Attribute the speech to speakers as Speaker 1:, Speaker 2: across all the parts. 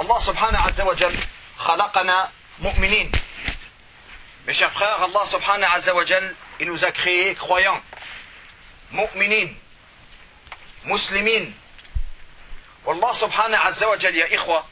Speaker 1: Allah subhanahu wa ta'ala khalaqana mu'minin. Mes chers frères, Allah subhanahu wa ta'ala, il nous a créés croyants, mu'minin, muslimin. والله سبحانه عز وجل يا إخوة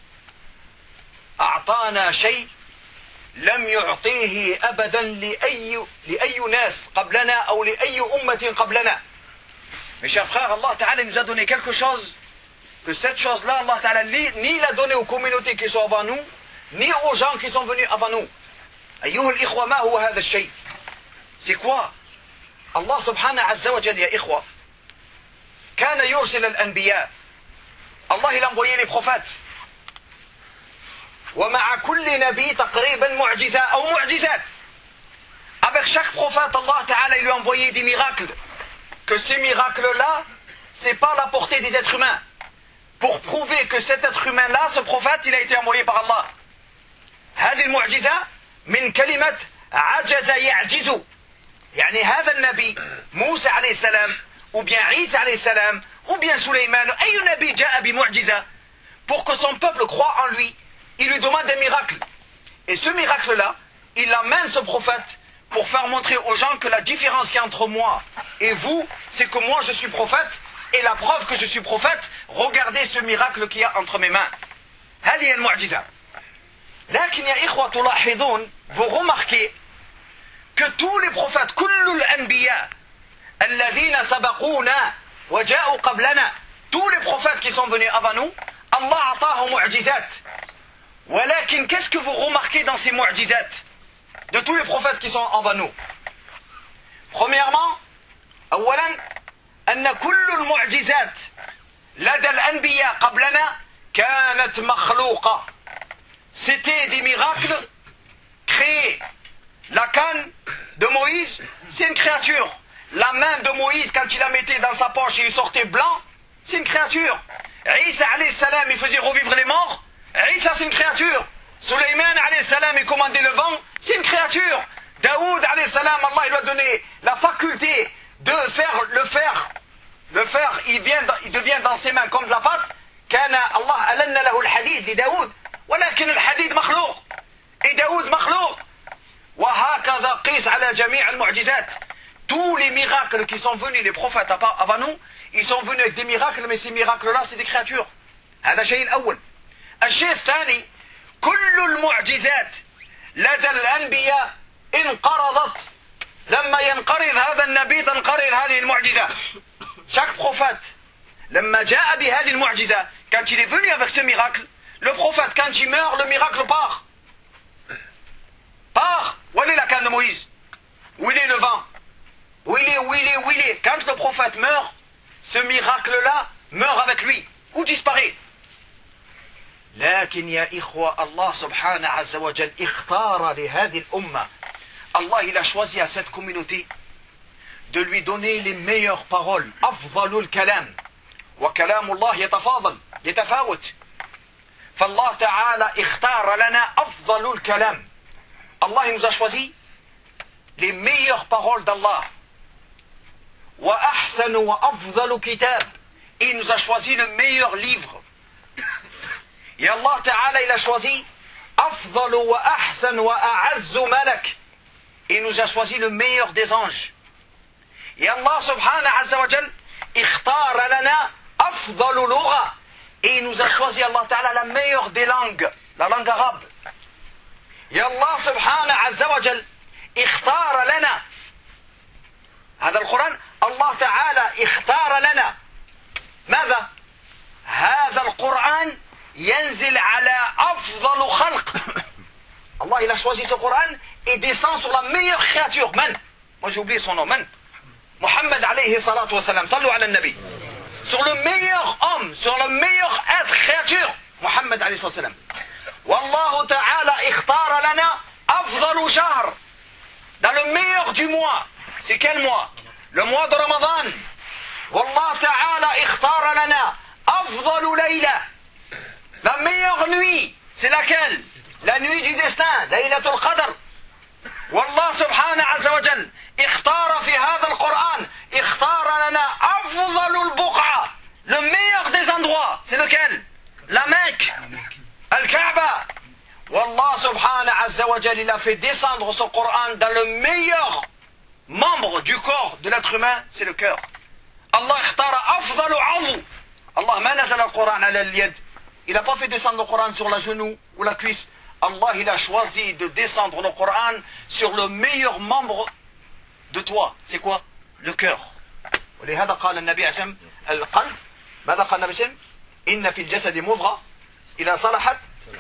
Speaker 1: أعطانا شيء لم يعطيه أبدا لأي ناس قبلنا أو لأي أمة قبلنا. Mes chers frères, Allah Ta'ala nous a donné quelque chose que cette chose-là, Allah Ta'ala ni l'a donné aux communautés qui sont avant nous, ni aux gens qui sont venus avant nous. أيها الإخوة ما هو هذا الشيء؟ C'est quoi? Allah سبحانه عز وجل يا إخوة كان يرسل الأنبياء. Allah il a envoyé les prophètes. ومع كل نبي تقريبا معجزة أو معجزات. Avec chaque prophète, Allah Ta'ala il lui a envoyé des miracles. Que ces miracles-là, c'est pas la portée des êtres humains. Pour prouver que cet être humain-là, ce prophète, il a été envoyé par Allah. هذه المعجزة من كلمة عجز يعجز. يعني هذا النبي موسى عليه السلام ou bien Isa عليه السلام ou bien Suleiman, أي نبي جاء بمعجزة pour que son peuple croit en lui, il lui demande des miracles. Et ce miracle-là, il amène ce prophète pour faire montrer aux gens que la différence qu'il y a entre moi et vous, c'est que moi je suis prophète, et la preuve que je suis prophète, regardez ce miracle qu'il y a entre mes mains. هذه المعجزة. لكن يا إخوة تلاحظون, vous remarquez que tous les prophètes, كل الأنبياء الذين سبقونا وجاءوا قبلنا, tous les prophètes qui sont venus avant nous, Allah أعطاهم معجزات. ولكن qu'est-ce que vous remarquez dans ces معجزات de tous les prophètes qui sont avant nous? Premièrement, أولا أن كل المعجزات لدى الأنبياء قبلنا كانت مخلوقة. C'était des miracles créés. La canne de Moïse, c'est une créature. La main de Moïse, quand il la mettait dans sa poche et il sortait blanc, c'est une créature. Isa alayhi salam, il faisait revivre les morts. Isa, c'est une créature. Suleiman alayhi salam, il commandait le vent, c'est une créature. Daoud alayhi salam, Allah il lui a donné la faculté de le faire, il devient dans ses mains comme de la pâte. كان الله ألن له الحديد لداود ولكن الحديد مخلوق et داود مخلوق. وهكذا قيس على جميع المعجزات. Tous les miracles qui sont venus, les prophètes avant nous, ils sont venus avec des miracles, mais ces miracles-là, c'est des créatures. هذا الشيء الأول. الشيء الثاني, كل المعجزات لدى الأنبياء انقرضت. لما ينقرض هذا النبي تنقرض هذه المعجزة. Chaque prophète, لما جاء بهذه المعجزة, quand il est venu avec ce miracle, le prophète, quand il meurt, le miracle part. Part. Où est la canne de Moïse? Où il est le vent? Où il est? Quand le prophète meurt, ce miracle-là meurt avec lui, ou disparaît. لكن يا إخوة الله سبحانه عز وجل اختار لهذه الأمة. Allah il a choisi à cette communauté de lui donner les meilleures paroles. أفضل الكلام. وكلام الله يتفاوت. فالله تعالى اختار لنا أفضل الكلام. Allah il nous a choisi les meilleures paroles d'Allah. وأحسن وأفضل كتاب. Il nous a choisi le meilleur livre. Et Allah Ta'ala il a choisi أفضل وأحسن وأعز ملك. Il nous a choisi le meilleur des anges. Et Allah Subhanahu Azza wa Jal اختار لنا أفضل لغة. Et il nous a choisi Allah Ta'ala la meilleure des langues, la langue arabe. Et Allah Subhanahu Azza wa Jal اختار لنا هذا القرآن. الله تعالى اختار لنا ماذا؟ هذا القرآن ينزل على أفضل خلق. Allah il a choisi ce Coran et descend sur la meilleure créature. Man? Moi j'ai oublié son nom. Man? Muhammad alayhi salatu wa salam. Sallu ala nabi. Sur le meilleur homme, sur le meilleur être, créature. Muhammad alayhi salatu wa salam. Wallahu ta'ala ikhtara lana afdalu shahr. Dans le meilleur du mois. C'est quel mois? Le mois de Ramadan. Wallah ta'ala ikhtara lana afdalu layla. La meilleure nuit, c'est laquelle? La nuit du destin, Laylatul Qadr. والله سبحانه عز وجل اختار في هذا القرآن اختار لنا أفضل البقعة. Le meilleur des endroits, c'est lequel? La Mecque. Kaaba. Wallah subhanahu azza wa jalla, il a fait descendre son Coran dans le meilleur membre du corps de l'être humain, c'est le cœur. Allah ikhtara afdalu adhu. Allah ma nazala al-Coran ala al-yad. Il n'a pas fait descendre le Coran sur la genou ou la cuisse. Allah, il a choisi de descendre le Coran sur le meilleur membre de toi. C'est quoi? Le cœur. ولهذا قال النبي عليه الصلاة والسلام القلب ماذا قال النبي عليه الصلاة والسلام؟ إن في الجسد مضغة إذا صلحت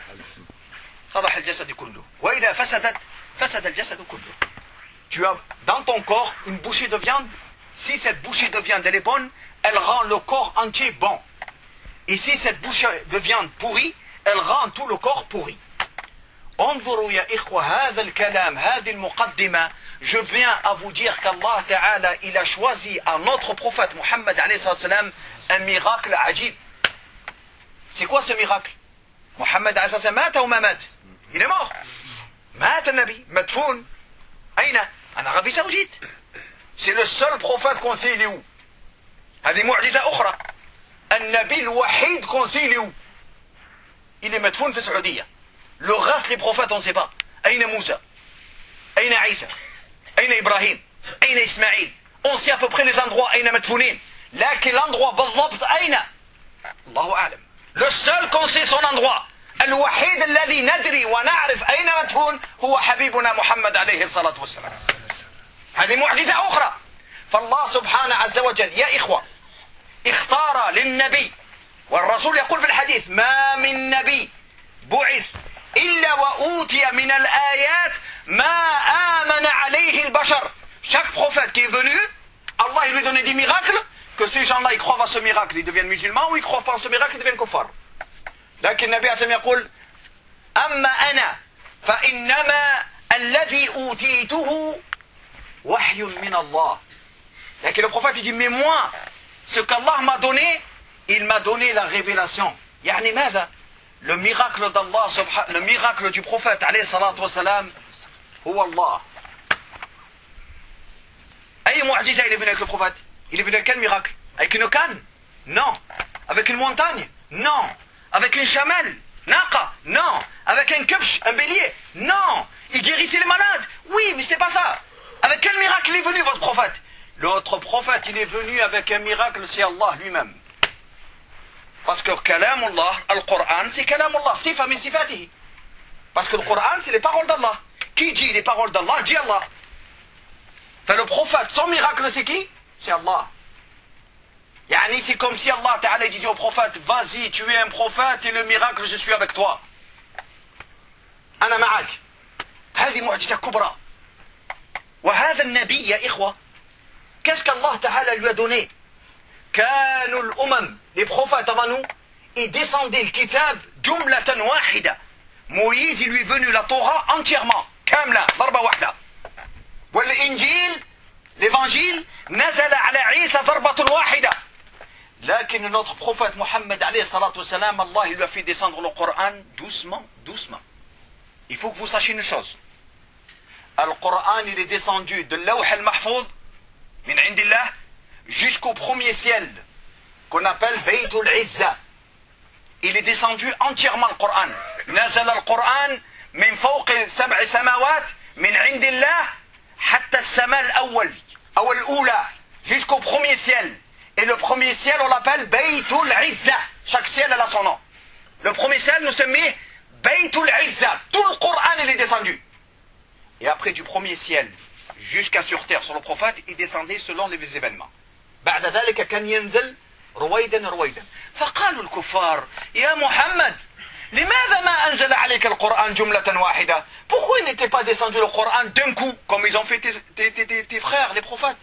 Speaker 1: صلح الجسد كله وإذا فسدت فسد الجسد كله. Tu as dans ton corps une bouchée de viande. Si cette bouchée de viande elle est bonne, elle rend le corps entier bon. Et si cette bouchée de viande pourrie, elle rend tout le corps pourri. انظروا يا إخوة هذا الكلام هذه المقدمة. Je viens à vous dire qu'Allah Ta'ala il a choisi à notre prophète Muhammad alayhi salam un miracle ajib. C'est quoi ce miracle? Muhammad alayhi salam mata ou ma mat? Il est mort. مات النبي مدفون أين؟ en Arabie Saoudite. C'est le seul prophète qu'on sait il est où. هذه معجزة أخرى. النبي الوحيد qu'on sait il est où. Il est مدفون في السعودية. Le reste des prophètes on ne sait pas. أين موسى؟ أين عيسى؟ أين إبراهيم؟ أين إسماعيل؟ On sait à peu près les endroits أين مدفونين. لكن l'endroit بالضبط أين؟ الله أعلم. Le seul qu'on sait son endroit. الوحيد الذي ندري ونعرف أين مدفون هو حبيبنا محمد عليه الصلاة والسلام. هذه معجزة أخرى. فالله سبحانه عز وجل يا إخوة اختار للنبي والرسول يقول في الحديث ما من نبي بعث إلا وأوتي من الآيات ما آمن عليه البشر. Chaque prophète qui est venu, Allah il lui donnait des miracles, que ces gens-là ils croient à ce miracle, ils deviennent musulmans, ou ils croient pas à ce miracle, ils deviennent kuffar. لكن النبي عليه الصلاة والسلام يقول أما أنا فإنما الذي أوتيته وحي من الله. لكن le prophète il dit mais moi ce qu'Allah m'a donné, il m'a donné la révélation. يعني ماذا؟ Le miracle d'Allah, le miracle du prophète alayhi salatu wa salam, هو الله. أي معجزة il est venu avec le prophète? Il est venu avec quel miracle? Avec une canne? Non. Avec une montagne? Non. Avec une chamelle? Naqa? Non. Avec un kebsh, un bélier? Non. Il guérissait les malades? Oui, mais c'est pas ça. Avec quel miracle il est venu votre prophète? L'autre prophète il est venu avec un miracle, c'est Allah lui-même. Parce que Kalamullah, le Coran, c'est Kalamullah, sifa min sifatihi. Parce que le Coran, c'est les paroles d'Allah. Qui dit les paroles d'Allah, dit Allah. Fait le prophète, son miracle, c'est qui? C'est Allah. Yani, c'est comme si Allah Ta'ala disait au prophète, vas-y, tu es un prophète et le miracle, je suis avec toi. Ana ma'ak. هذه معجزة كبرى. وهذا النبي يا إخوة, qu'est-ce qu'Allah Ta'ala lui a donné? كانوا الأمم, les prophètes avant nous, ils descendaient le kitab جملة واحدة. Moïse, il lui est venu la Torah entièrement, كاملة, ضربة واحدة. والإنجيل, l'évangile, نزل على عيسى ضربة واحدة. لكن notre prophète Mohammed alayhi salatu wa salam, Allah il lui a fait descendre le Coran doucement, doucement. Il faut que vous sachiez une chose. Le Coran il est descendu de Lawh al-Mahfouz, min indillah, jusqu'au premier ciel, qu'on appelle Baytul Izza. Il est descendu entièrement le Coran. نزل القرآن من فوق 7 سماوات من عند الله حتى السماء الأول أو الأولى jusqu'au premier ciel. Et le premier ciel on l'appelle Baytul Izza. Chaque ciel elle a son nom. Le premier ciel nous sommes mis Baytul Izza. Tout le Coran il est descendu. Et après du premier ciel jusqu'à sur terre sur le prophète il descendait selon les événements. بعد ذلك كان ينزل رويدا رويدا. فقالوا الكفار يا محمد لماذا ما أنزل عليك القرآن جملة واحدة? Pourquoi il n'était pas descendu le Coran d'un coup comme ils ont fait tes frères les prophètes?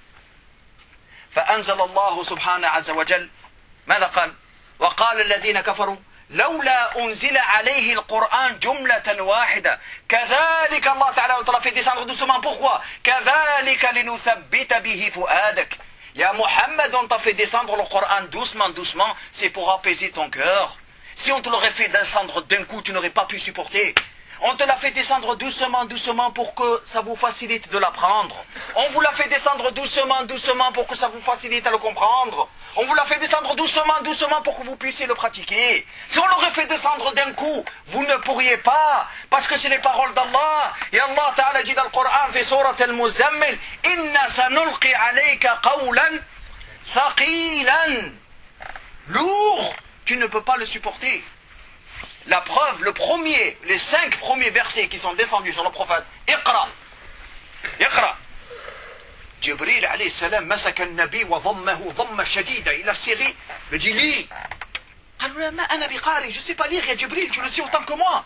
Speaker 1: فأنزل الله سبحانه عز وجل ماذا قال؟ وقال الذين كفروا لولا أنزل عليه القرآن جملة واحدة كذلك الله تعالى on te l'a fait descendre doucement. Pourquoi? كذلك لنثبت به فؤادك. يا محمد on t'a fait descendre le Coran doucement doucement, c'est pour apaiser ton cœur. Si on te l'aurait fait descendre d'un coup, tu n'aurais pas pu supporter. On te l'a fait descendre doucement, doucement pour que ça vous facilite de l'apprendre. On vous l'a fait descendre doucement, doucement pour que ça vous facilite à le comprendre. On vous l'a fait descendre doucement, doucement pour que vous puissiez le pratiquer. Si on l'aurait fait descendre d'un coup, vous ne pourriez pas, parce que c'est les paroles d'Allah. Et Allah Ta'ala dit dans le Coran, في سورة المزمل, إِنَّ سَنُلْقِي عَلَيْكَ قَوْلًا ثَقِيلًا. Lourd, tu ne peux pas le supporter. La preuve, les 5 premiers versets qui sont descendus sur le prophète, Iqra, Iqra. Jibril alayhi salam masaka al-nabi wa dhammahu dhamma shadida. Il a serré, il dit lis. قال ما أنا بقارئ, je sais pas lire, ya Jibril, tu le sais autant que moi.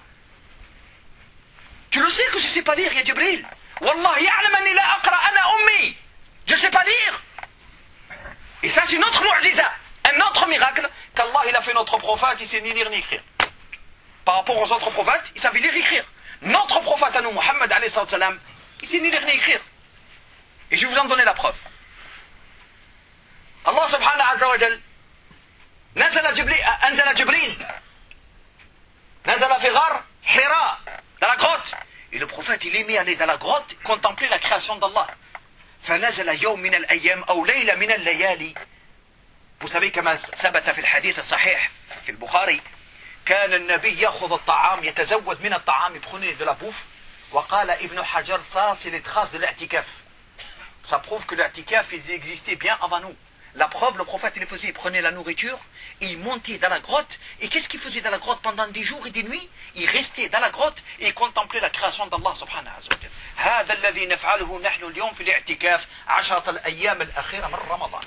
Speaker 1: Tu le sais que je sais pas lire, ya Jibril. Wallah ya'lam anni la aqra ana ummi. Je sais pas lire. Et ça c'est notre mu'jiza, un autre miracle qu'Allah il a fait notre prophète, il sait ni lire ni écrire. Par rapport aux autres prophètes, il savait lire et écrire. Notre prophète à nous, Muhammad alayhi salam, il sait ni lire ni écrire. Et je vais vous en donner la preuve. Allah subhanahu wa ta'ala أنزل جبريل نزل في غار حراء, dans la grotte. Et le prophète il aimait aller dans la grotte contempler la création d'Allah. فنزل يوم من الأيام أو ليلة من الليالي. Vous savez كما ثبت في الحديث الصحيح في البخاري, كان النبي يأخذ الطعام, يتزود من الطعام, il prenait de la bouffe. وقال ابن حجر, ça c'est les traces de l'i'tikaf. Ça prouve que l'i'tikaf il existait bien avant nous. La preuve, le prophète il faisait, il prenait la nourriture, il montait dans la grotte, et qu'est-ce qu'il faisait dans la grotte pendant des jours et des nuits? Il restait dans la grotte et il contemplait la création d'Allah subhanahu wa ta'ala. هذا الذي نفعله نحن اليوم في الاعتكاف 10 الأيام الأخيرة من رمضان.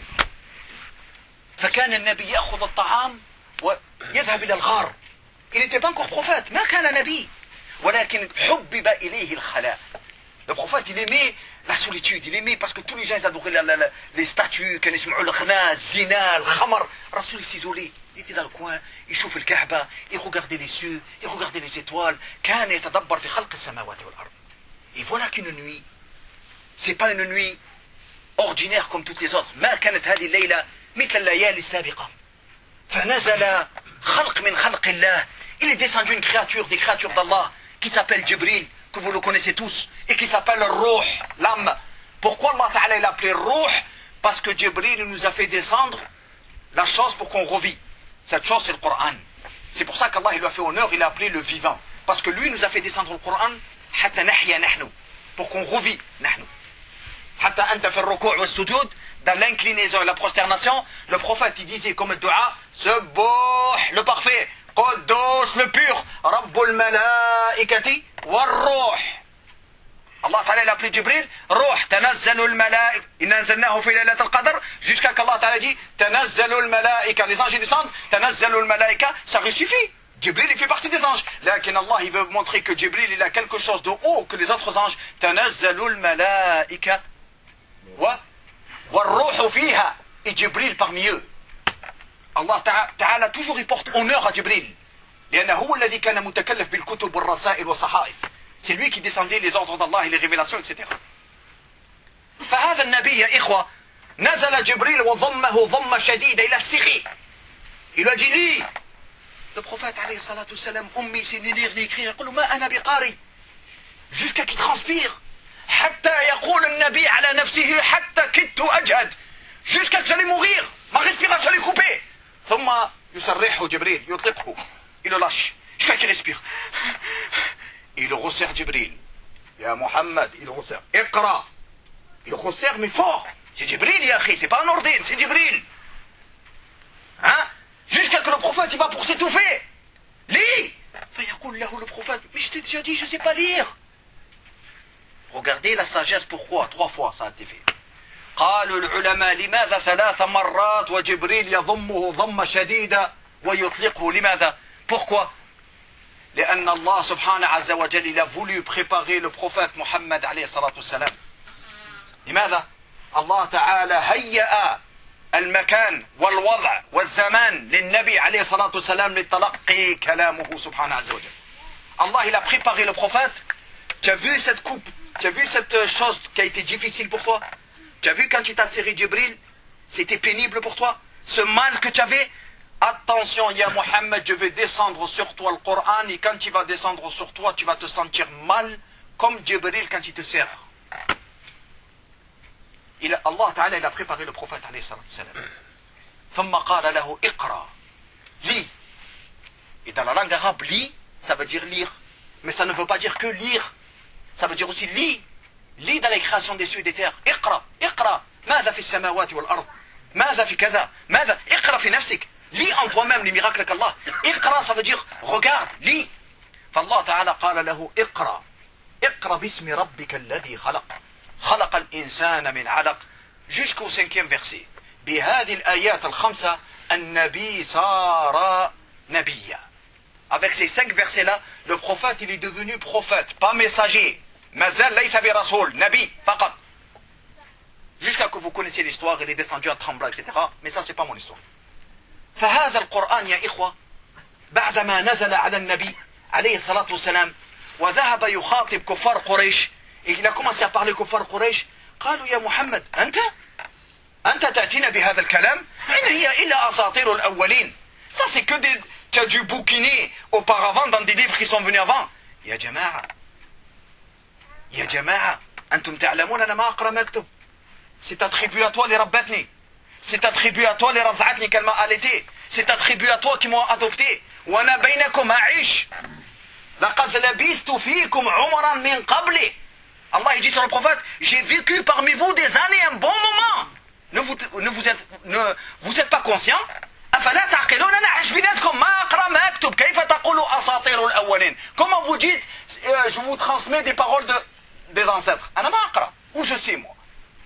Speaker 1: فكان النبي يأخذ الطعام ويذهب إلى الغار. Il n'était pas encore prophète, ما كان نبي, ولكن حبب إليه الخلاء. Le prophète il aimait la solitude, il aimait parce que tous les gens ils adoraient les statues, كانوا يسمعوا الغناء, الزنا, الخمر. Rasoul il s'isolait, il était dans le coin, il chauffait le Kaaba, il regardait les cieux, il regardait les étoiles. كان يتدبر في خلق السماوات والأرض. Et voilà qu'une nuit, c'est pas une nuit ordinaire comme toutes les autres. ما كانت هذه الليلة مثل الليالي السابقة. فنزل خلق من خلق الله. Il est descendu une créature des créatures d'Allah qui s'appelle Jibril, que vous le connaissez tous, et qui s'appelle Ruh, l'âme. Pourquoi Allah Ta'ala l'a appelé Ruh? Parce que Jibril nous a fait descendre la chose pour qu'on revit. Cette chose c'est le Coran. C'est pour ça qu'Allah lui a fait honneur, il l'a appelé le vivant. Parce que lui nous a fait descendre le Coran حتى نحيا نحن, pour qu'on revit نحن. حتى أنت في الركوع والسجود, dans l'inclinaison et la prosternation, le prophète il disait comme dua, Subbuh, le parfait, Quddus, le pur, Rabbul Malaikati والروح. Allah Ta'ala l'a appelé Jibril, Ruh, Tanazzalul Malaik, Inna anzalnahu fi laylatil qadr, jusqu'à qu'Allah Ta'ala dit, Tanazzalul Malaika, les anges descendent, Tanazzalul Malaika, ça lui suffit. Jibril il fait partie des anges. Là, Allah il veut montrer que Jibril il a quelque chose de haut que les autres anges. Tanazzalul Malaika wa Ruh fiha, et Jibril parmi eux. Allah Ta'ala toujours il porte honneur à Jibril. لأنه هو الذي كان متكلف بالكتب والرسائل والصحائف. C'est lui qui descendait les ordres d'Allah et les révélations, etc. فهذا النبي يا إخوة نزل جبريل وضمه ضمة شديدة إلى السقي. Il lui a dit lis. Le prophète عليه الصلاة والسلام أمي c'est ni lire ni écrire. يقول له ما أنا بقارئ. Jusqu'à qu'il transpire. حتى يقول النبي على نفسه حتى كدت أجهد. Jusqu'à que j'allais mourir. Ma respiration est coupée. ثم يسرحه جبريل يطلقه. Il le lâche, jusqu'à qu'il respire. Il le resserre Jibril. Ya Muhammad, il le resserre. Iqra. Il le resserre mais fort. C'est Jibril, ya akhi, c'est pas un ordine, c'est Jibril. Hein? Jusqu'à que le prophète il va pour s'étouffer. Lis. Le prophète, mais je t'ai déjà dit, je sais pas lire. Regardez la sagesse, pourquoi 3 fois ça a été fait. قالوا العلماء لماذا 3 مرات وجبريل يضمه ضمة شديدة ويطلقه لماذا? Pourquoi? لأن الله سبحانه عز وجل il a voulu préparer le prophète Muhammad عليه الصلاة والسلام. لماذا؟ الله تعالى هيأ المكان والوضع والزمان للنبي عليه الصلاة والسلام لتلقي كلامه سبحانه عز وجل. Allah il a préparé le prophète. Tu as vu cette coupe? Tu as vu cette chose qui a été difficile pour toi? Tu as vu quand tu t'as serré Jibril? C'était pénible pour toi? Ce mal que tu avais? attention, ya Mohammed, je vais descendre sur toi le Coran, et quand il va descendre sur toi, tu vas te sentir mal, comme Jibril quand il te serre. Allah Ta'ala, il a préparé le prophète, alayhi salatu salam. ثم قال له اقرأ. Lis. Et dans la langue arabe, lis, ça veut dire lire. Mais ça ne veut pas dire que lire. Ça veut dire aussi lis. Lis dans les créations des cieux et des terres. اقرأ. اقرأ. ماذا في السماوات والأرض. ماذا في كذا. ماذا. اقرأ في نفسك. Lis en toi-même les miracles qu'Allah. اقرأ, ça veut dire regarde, lis. فالله تعالى قال له اقرأ. اقرأ باسم ربك الذي خلق. خلق الإنسان من علق. Jusqu'au 5e verset. بهذه الآيات الخمسة النبي صار نبيا. Avec ces 5 versets-là, le prophète, il est devenu prophète, pas messager. مازال ليس برسول, نبي فقط. Jusqu'à que vous connaissiez l'histoire, il est descendu en tremblant, etc. Mais ça, c'est pas mon histoire. فهذا القرآن يا إخوة بعدما نزل على النبي عليه الصلاة والسلام وذهب يخاطب كفار قريش. Il a commencé à parler كفار قريش. قالوا يا محمد أنت تأتينا بهذا الكلام؟ إن هي إلا أساطير الأولين. Ça c'est que tu as dû bouquiner auparavant dans des livres qui sont venus avant. يا جماعة أنتم تعلمون أنا ما أقرأ ما أكتب. C'est attribué à toi les ربتني. C'est attribué à toi les رضعتني qu'elle m'a allaité. C'est attribué à toi qui m'ont adopté. وأنا بينكم أعيش. لقد لبثت فيكم عمرا من قبل. Allah il dit sur le prophète, j'ai vécu parmi vous des années, un bon moment. Vous êtes pas conscient? أفلا تعقلون أنا عايش بيناتكم ما أقرأ ما أكتب كيف تقولوا أساطير الأولين. Comment vous dites je vous transmets des paroles des ancêtres. أنا ما أقرأ. Où je suis moi.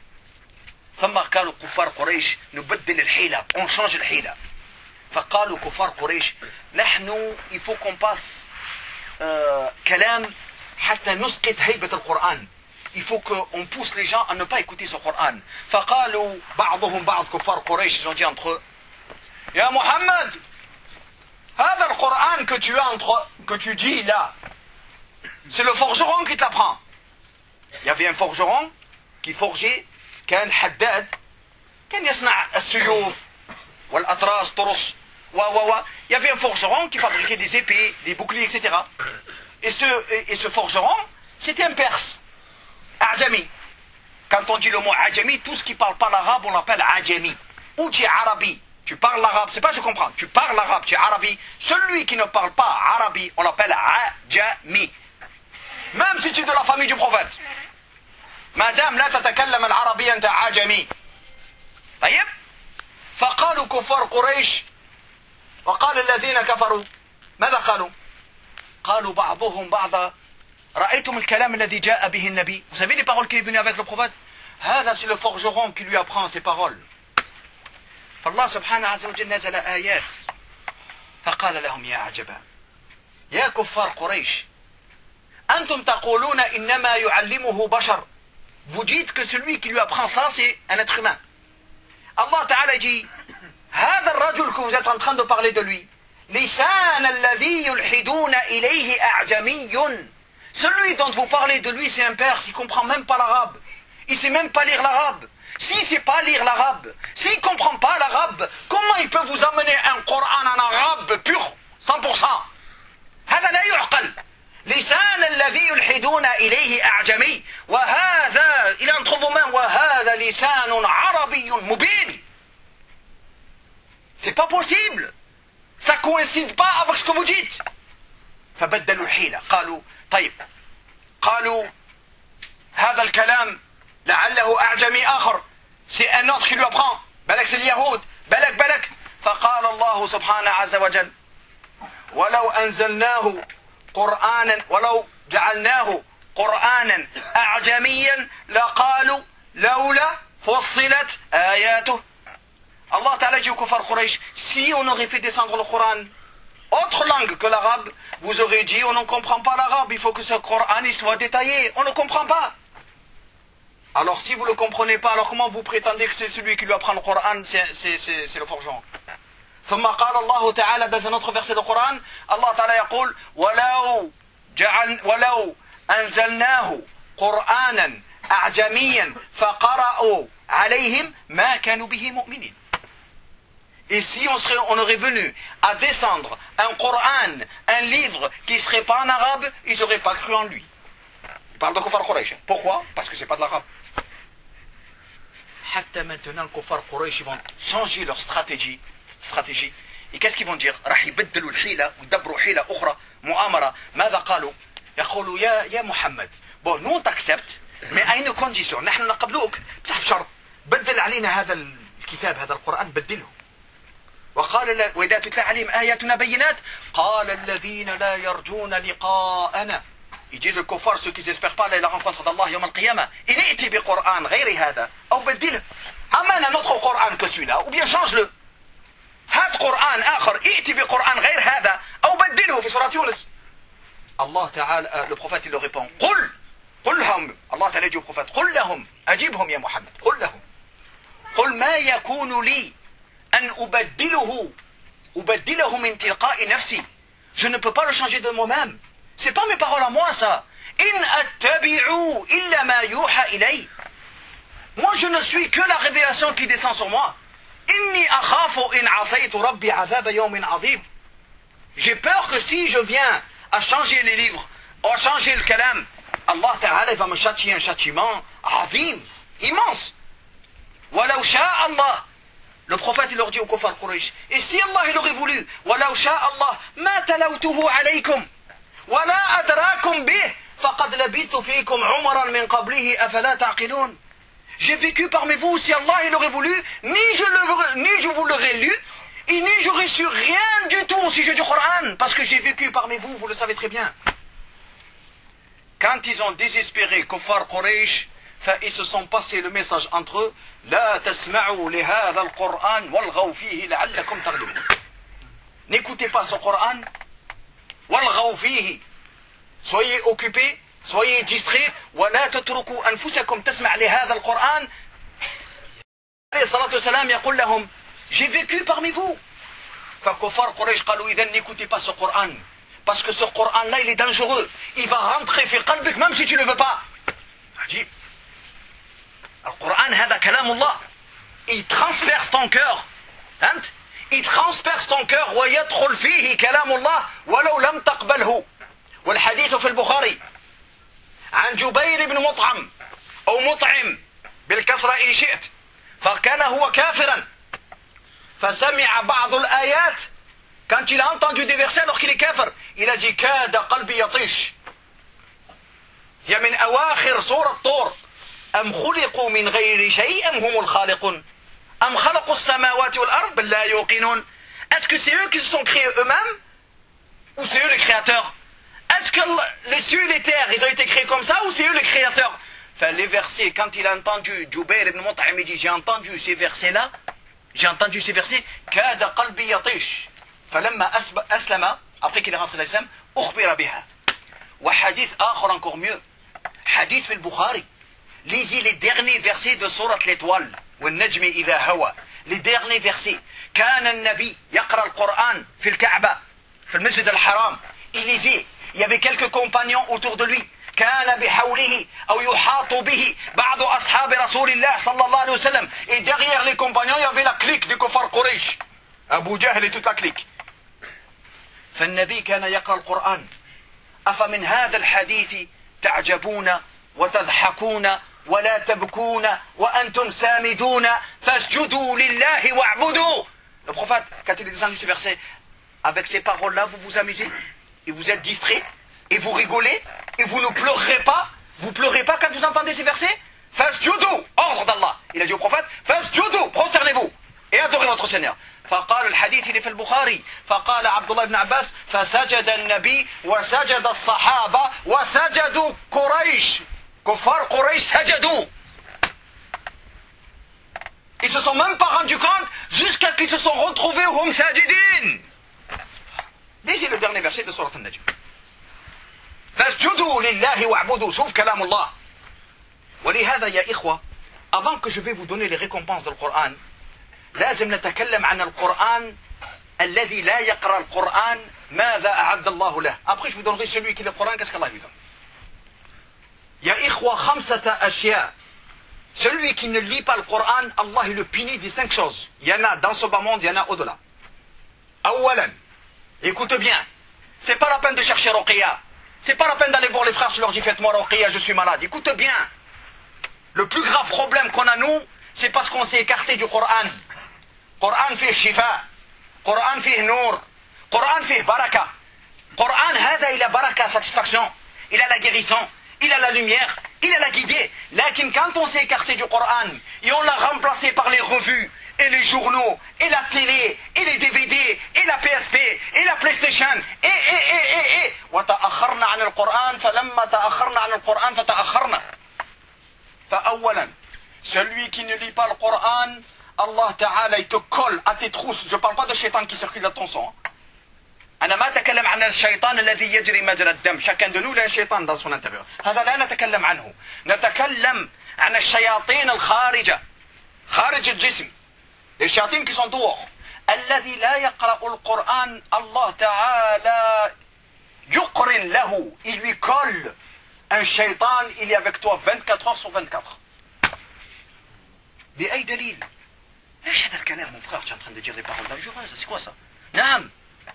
Speaker 1: ثم قالوا كفار قريش نبدل الحيلة. On change الحيلة. فقالوا كفار قريش نحن il faut qu'on passe كلام حتى نسقط هيبة القرآن. Il faut qu'on pousse les gens à ne pas écouter ce Coran. فقالوا بعضهم بعض كفار قريش, ils ont dit entre eux, يا محمد هذا القرآن que tu dis là, c'est le forgeron qui te l'apprend. Il y avait un forgeron qui forgeait, كان حداد, كان يصنع السيوف والأطراس طرس il y avait un forgeron qui fabriquait des épées, des boucliers, etc. Et ce forgeron, c'était un Perse, Ajami. Quand on dit le mot Ajami, tout ce qui ne parle pas l'arabe, on l'appelle Ajami. Ou tu es arabi, tu parles l'arabe, c'est pas je comprends, tu parles l'arabe, tu es arabi. Celui qui ne parle pas arabi, on l'appelle Ajami. Même si tu es de la famille du prophète. Madame, لا تتكلم العربية أنت عجمي. طيب؟ فقالوا كفار قريش وقال الذين كفروا ماذا قالوا؟ قالوا بعضهم بعضا رأيتم الكلام الذي جاء به النبي. Vous savez les paroles qui est venu avec le prophète? هذا c'est le forgeron qui lui apprend ces paroles. فالله سبحانه عز وجل نزل آيات فقال لهم يا عجبا يا كفار قريش أنتم تقولون إنما يعلمه بشر. Vous dites que celui qui lui apprend ça c'est un être humain. Allah Ta'ala dit هذا الرجل que vous êtes en train de parler de lui لسان الذي يلحدون إليه أعجمي. Celui dont vous parlez de lui c'est un Perse, il ne comprend même pas l'arabe, il ne sait même pas lire l'arabe. S'il ne sait pas lire l'arabe, s'il ne comprend pas l'arabe, comment il peut vous amener un Coran en arabe pur 100%? هذا لا يعقل. لسان الذي يلحدون إليه أعجمي وهذا il est entre vos mains وهذا لسان عربي مبين. C'est pas possible. Ça coïncide pas avec ce que vous dites. فبدلوا الحيلة قالوا طيب قالوا هذا الكلام لعله أعجمي آخر. C'est un autre qui lui apprend. بالك c'est اليهود. بالك فقال الله سبحانه عز وجل ولو أنزلناه قرآنا ولو جعلناه قرآنا أعجميا لقالوا لولا فصلت آياته. Allah Ta'ala dit au Kufar Quraysh, si on aurait fait descendre le Coran autre langue que l'arabe, vous aurez dit on ne comprend pas l'arabe, il faut que ce Coran il soit détaillé, on ne comprend pas. Alors si vous ne le comprenez pas, alors comment vous prétendez que c'est celui qui lui apprend le Coran, c'est le forgeron? ثم قال الله تعالى dans un autre verset du Coran, Allah Ta'ala يقول ولو أنزلناه قرآنا أعجميا فقرأوا عليهم ما كانوا به مؤمنين. Et si on aurait venu à descendre un Coran, un livre qui ne serait pas en arabe, ils n'auraient pas cru en lui. Il parle de Kuffar Quraysh. Pourquoi? Parce que ce n'est pas de l'arabe. Maintenant, les Kuffar Quraysh vont changer leur stratégie. Et qu'est-ce qu'ils vont dire? راح يبدلوا الحيلة ويدبروا حيلة أخرى مؤامرة. ماذا قالوا؟ يقولوا يا محمد. Bon, nous on t'accepte, mais à une condition. نحن نقبلوك بصح بشرط بدل علينا هذا الكتاب هذا القرآن بدله. وقال وإذا تتلى عليهم آياتنا بينات قال الذين لا يرجون لقاءنا. Ils disent aux kuffars, ceux qui n'espèrent pas la rencontre d'Allah يوم القيامة. إن ائتي بقرآن غير هذا أو بدله. Amène un autre Coran que celui-là ou bien change-le. هات قرآن آخر ائتي بقرآن غير هذا أو بدله في سورة يونس. Allah Ta'ala, le prophète il leur répond قل لهم. Allah Ta'ala dit au prophète قل لهم أجيبهم يا محمد قل لهم قل ما يكون لي أن أبدله من تلقاء نفسي. Je ne peux pas le changer de moi-même. C'est pas mes paroles à moi ça. إن أتبع إلا ما يوحى إلي. Moi je ne suis que la révélation qui descend sur moi. إني أخاف إن عصيت ربي عذاب يوم عظيم. J'ai peur que si je viens à changer les livres, à changer le kalam, Allah Ta'ala va me châtier un châtiment azim, immense. وَلَوْ شَاءَ اللَّهِ. Le prophète il leur dit au kuffar Quraysh, et si Allah il aurait voulu, وَلَوْ شَاءَ اللَّهِ مَا تَلَوْتُهُ عَلَيْكُمْ وَلَا أَدْرَاكُمْ بِهِ فَقَدْ لَبِثْتُ فِيكُمْ عُمَرًا مِنْ قَبْلِهِ أَفَلَا تَعْقِلُونَ. J'ai vécu parmi vous, si Allah il aurait voulu, ni je vous l'aurais lu, et ni j'aurais su rien du tout au sujet du Coran, parce que j'ai vécu parmi vous, vous le savez très bien. Quand ils ont désespéré Kuffar Quraysh, ils se sont passés le message entre eux, لا تسمعوا لهذا القرآن والغوا فيه لعلكم تغلبون. N'écoutez pas ce Coran, والغوا فيه. Soyez occupés, soyez distraits, ولا تتركوا أنفسكم تسمع لهذا القرآن. عليه الصلاة والسلام يقول لهم j'ai vécu parmi vous. فكفار قريش قالوا إذا n'écoutez pas ce Coran. Parce que ce Coran-là, il est dangereux. Il va rentrer في قلبك même si tu ne le veux pas. عجيب. القرآن هذا كلام الله. Il transperce ton cœur. فهمت؟ Il transperce ton cœur ويدخل فيه كلام الله ولو لم تقبله. والحديث في البخاري عن جبير بن مطعم أو مطعم بالكسرة إن شئت. فكان هو كافرا. فسمع بعض الآيات. Quand il a entendu des versets alors qu'il est kafir, il a dit كاد قلبي يطيش. هي من أواخر سورة طور. أم خلقوا من غير شيء أم هم الخالقون أم خلقوا السماوات والأرض بل لا يوقنون. Est-ce que c'est eux qui se sont créés eux-mêmes ou c'est eux les créateurs? Est-ce que les cieux et les terres ils ont été créés comme ça ou c'est eux les créateurs? Enfin les versets, quand il a entendu Jubayr ibn Mut'im, il dit j'ai entendu ces versets-là, j'ai entendu ces versets كاد قلبي يطيش. فلما أسلم, après qu'il est rentré dans l'islam, أخبر بها. وحديث آخر encore mieux, hadith في البخاري. Lisez les derniers versets de Sourate l'Étoile. والنجم إذا هوى. Les derniers versets. كان النبي يقرأ القرآن في الكعبة في المسجد الحرام. Il lisait. Il y avait quelques compagnons autour de lui. كان بحوله أو يحاط به بعض أصحاب رسول الله صلى الله عليه وسلم. Et derrière les compagnons, il y avait la clique du kuffar Quraysh. Abu Jahl et toute la clique. فالنبي كان يقرأ القرآن. أفمن هذا الحديث تعجبون وتضحكون ولا تبكون وأنتم سامدون فاسجدوا لله واعبدوا. Le prophète, quand il est descendu ce verset, avec ces paroles-là, vous vous amusez et vous êtes distraits et vous rigolez et vous ne pleurerez pas. Vous pleurez pas quand vous entendez ces versets. Fasjudu, ordre d'Allah. Il a dit au prophète, fasjudu, prosternez-vous et adorez votre Seigneur. فقال الحديث اللي في البخاري فقال عبد الله بن عباس فسجد النبي وسجد الصحابة وسجدوا قريش. كفار قريش سجدوا. Ils se sont même pas rendus compte jusqu'à qu'ils se sont retrouvés au hum sajidin. Lisez le dernier verset de Surat Al-Najm. فاسجدوا لله واعبدوا. شوف كلام الله. ولهذا يا إخوة, avant que je vais vous donner les récompenses du Coran, لازم نتكلم عن القرآن الذي لا يقرأ القرآن ماذا أعد الله له. Après je vous donnerai celui qui lit le Coran, qu'est-ce qu'Allah lui donne. يا إخوة, 5 أشياء Celui qui ne lit pas le Coran, Allah il le punit de 5 choses. Il y en a dans ce bas monde, il y en a au-delà. Awalan, écoute bien, c'est pas la peine de chercher Ruqiyya. C'est pas la peine d'aller voir les frères, je leur dis faites-moi Ruqiyya, je suis malade. Écoute bien, le plus grave problème qu'on a nous, c'est parce qu'on s'est écarté du Coran. Coran fait shifa, Coran fait nour, Coran fait baraka. Coran, il a baraka, satisfaction, il a la guérison, il a la lumière, il a la guidée. Lakin quand on s'est écarté du Coran et on l'a remplacé par les revues et les journaux et la télé et les DVD et la PSP et la PlayStation et وتأخرنا عن القرآن فلما تأخرنا عن القرآن فتأخرنا. فأولا, celui qui ne lit pas le Coran, Allah Ta'ala il te colle à tes trousses. Je ne parle pas de shaitan qui circule dans ton sang. أنا ما أتكلم عن الشيطان الذي يجري مجرى الدم. Chacun de nous a un shaitan dans son intérieur. هذا لا نتكلم عنه. نتكلم عن الشياطين الخارجة خارج الجسم. Les shayatin qui sont dehors. الذي لا يقرأ القرآن الله تعالى يقرن له. Il lui colle un shaitan, il est avec toi 24 heures sur 24. بأي دليل؟ ايش هذا الكلام mon frère? Tu es en train de dire des paroles dangereuses. C'est quoi ça? نعم.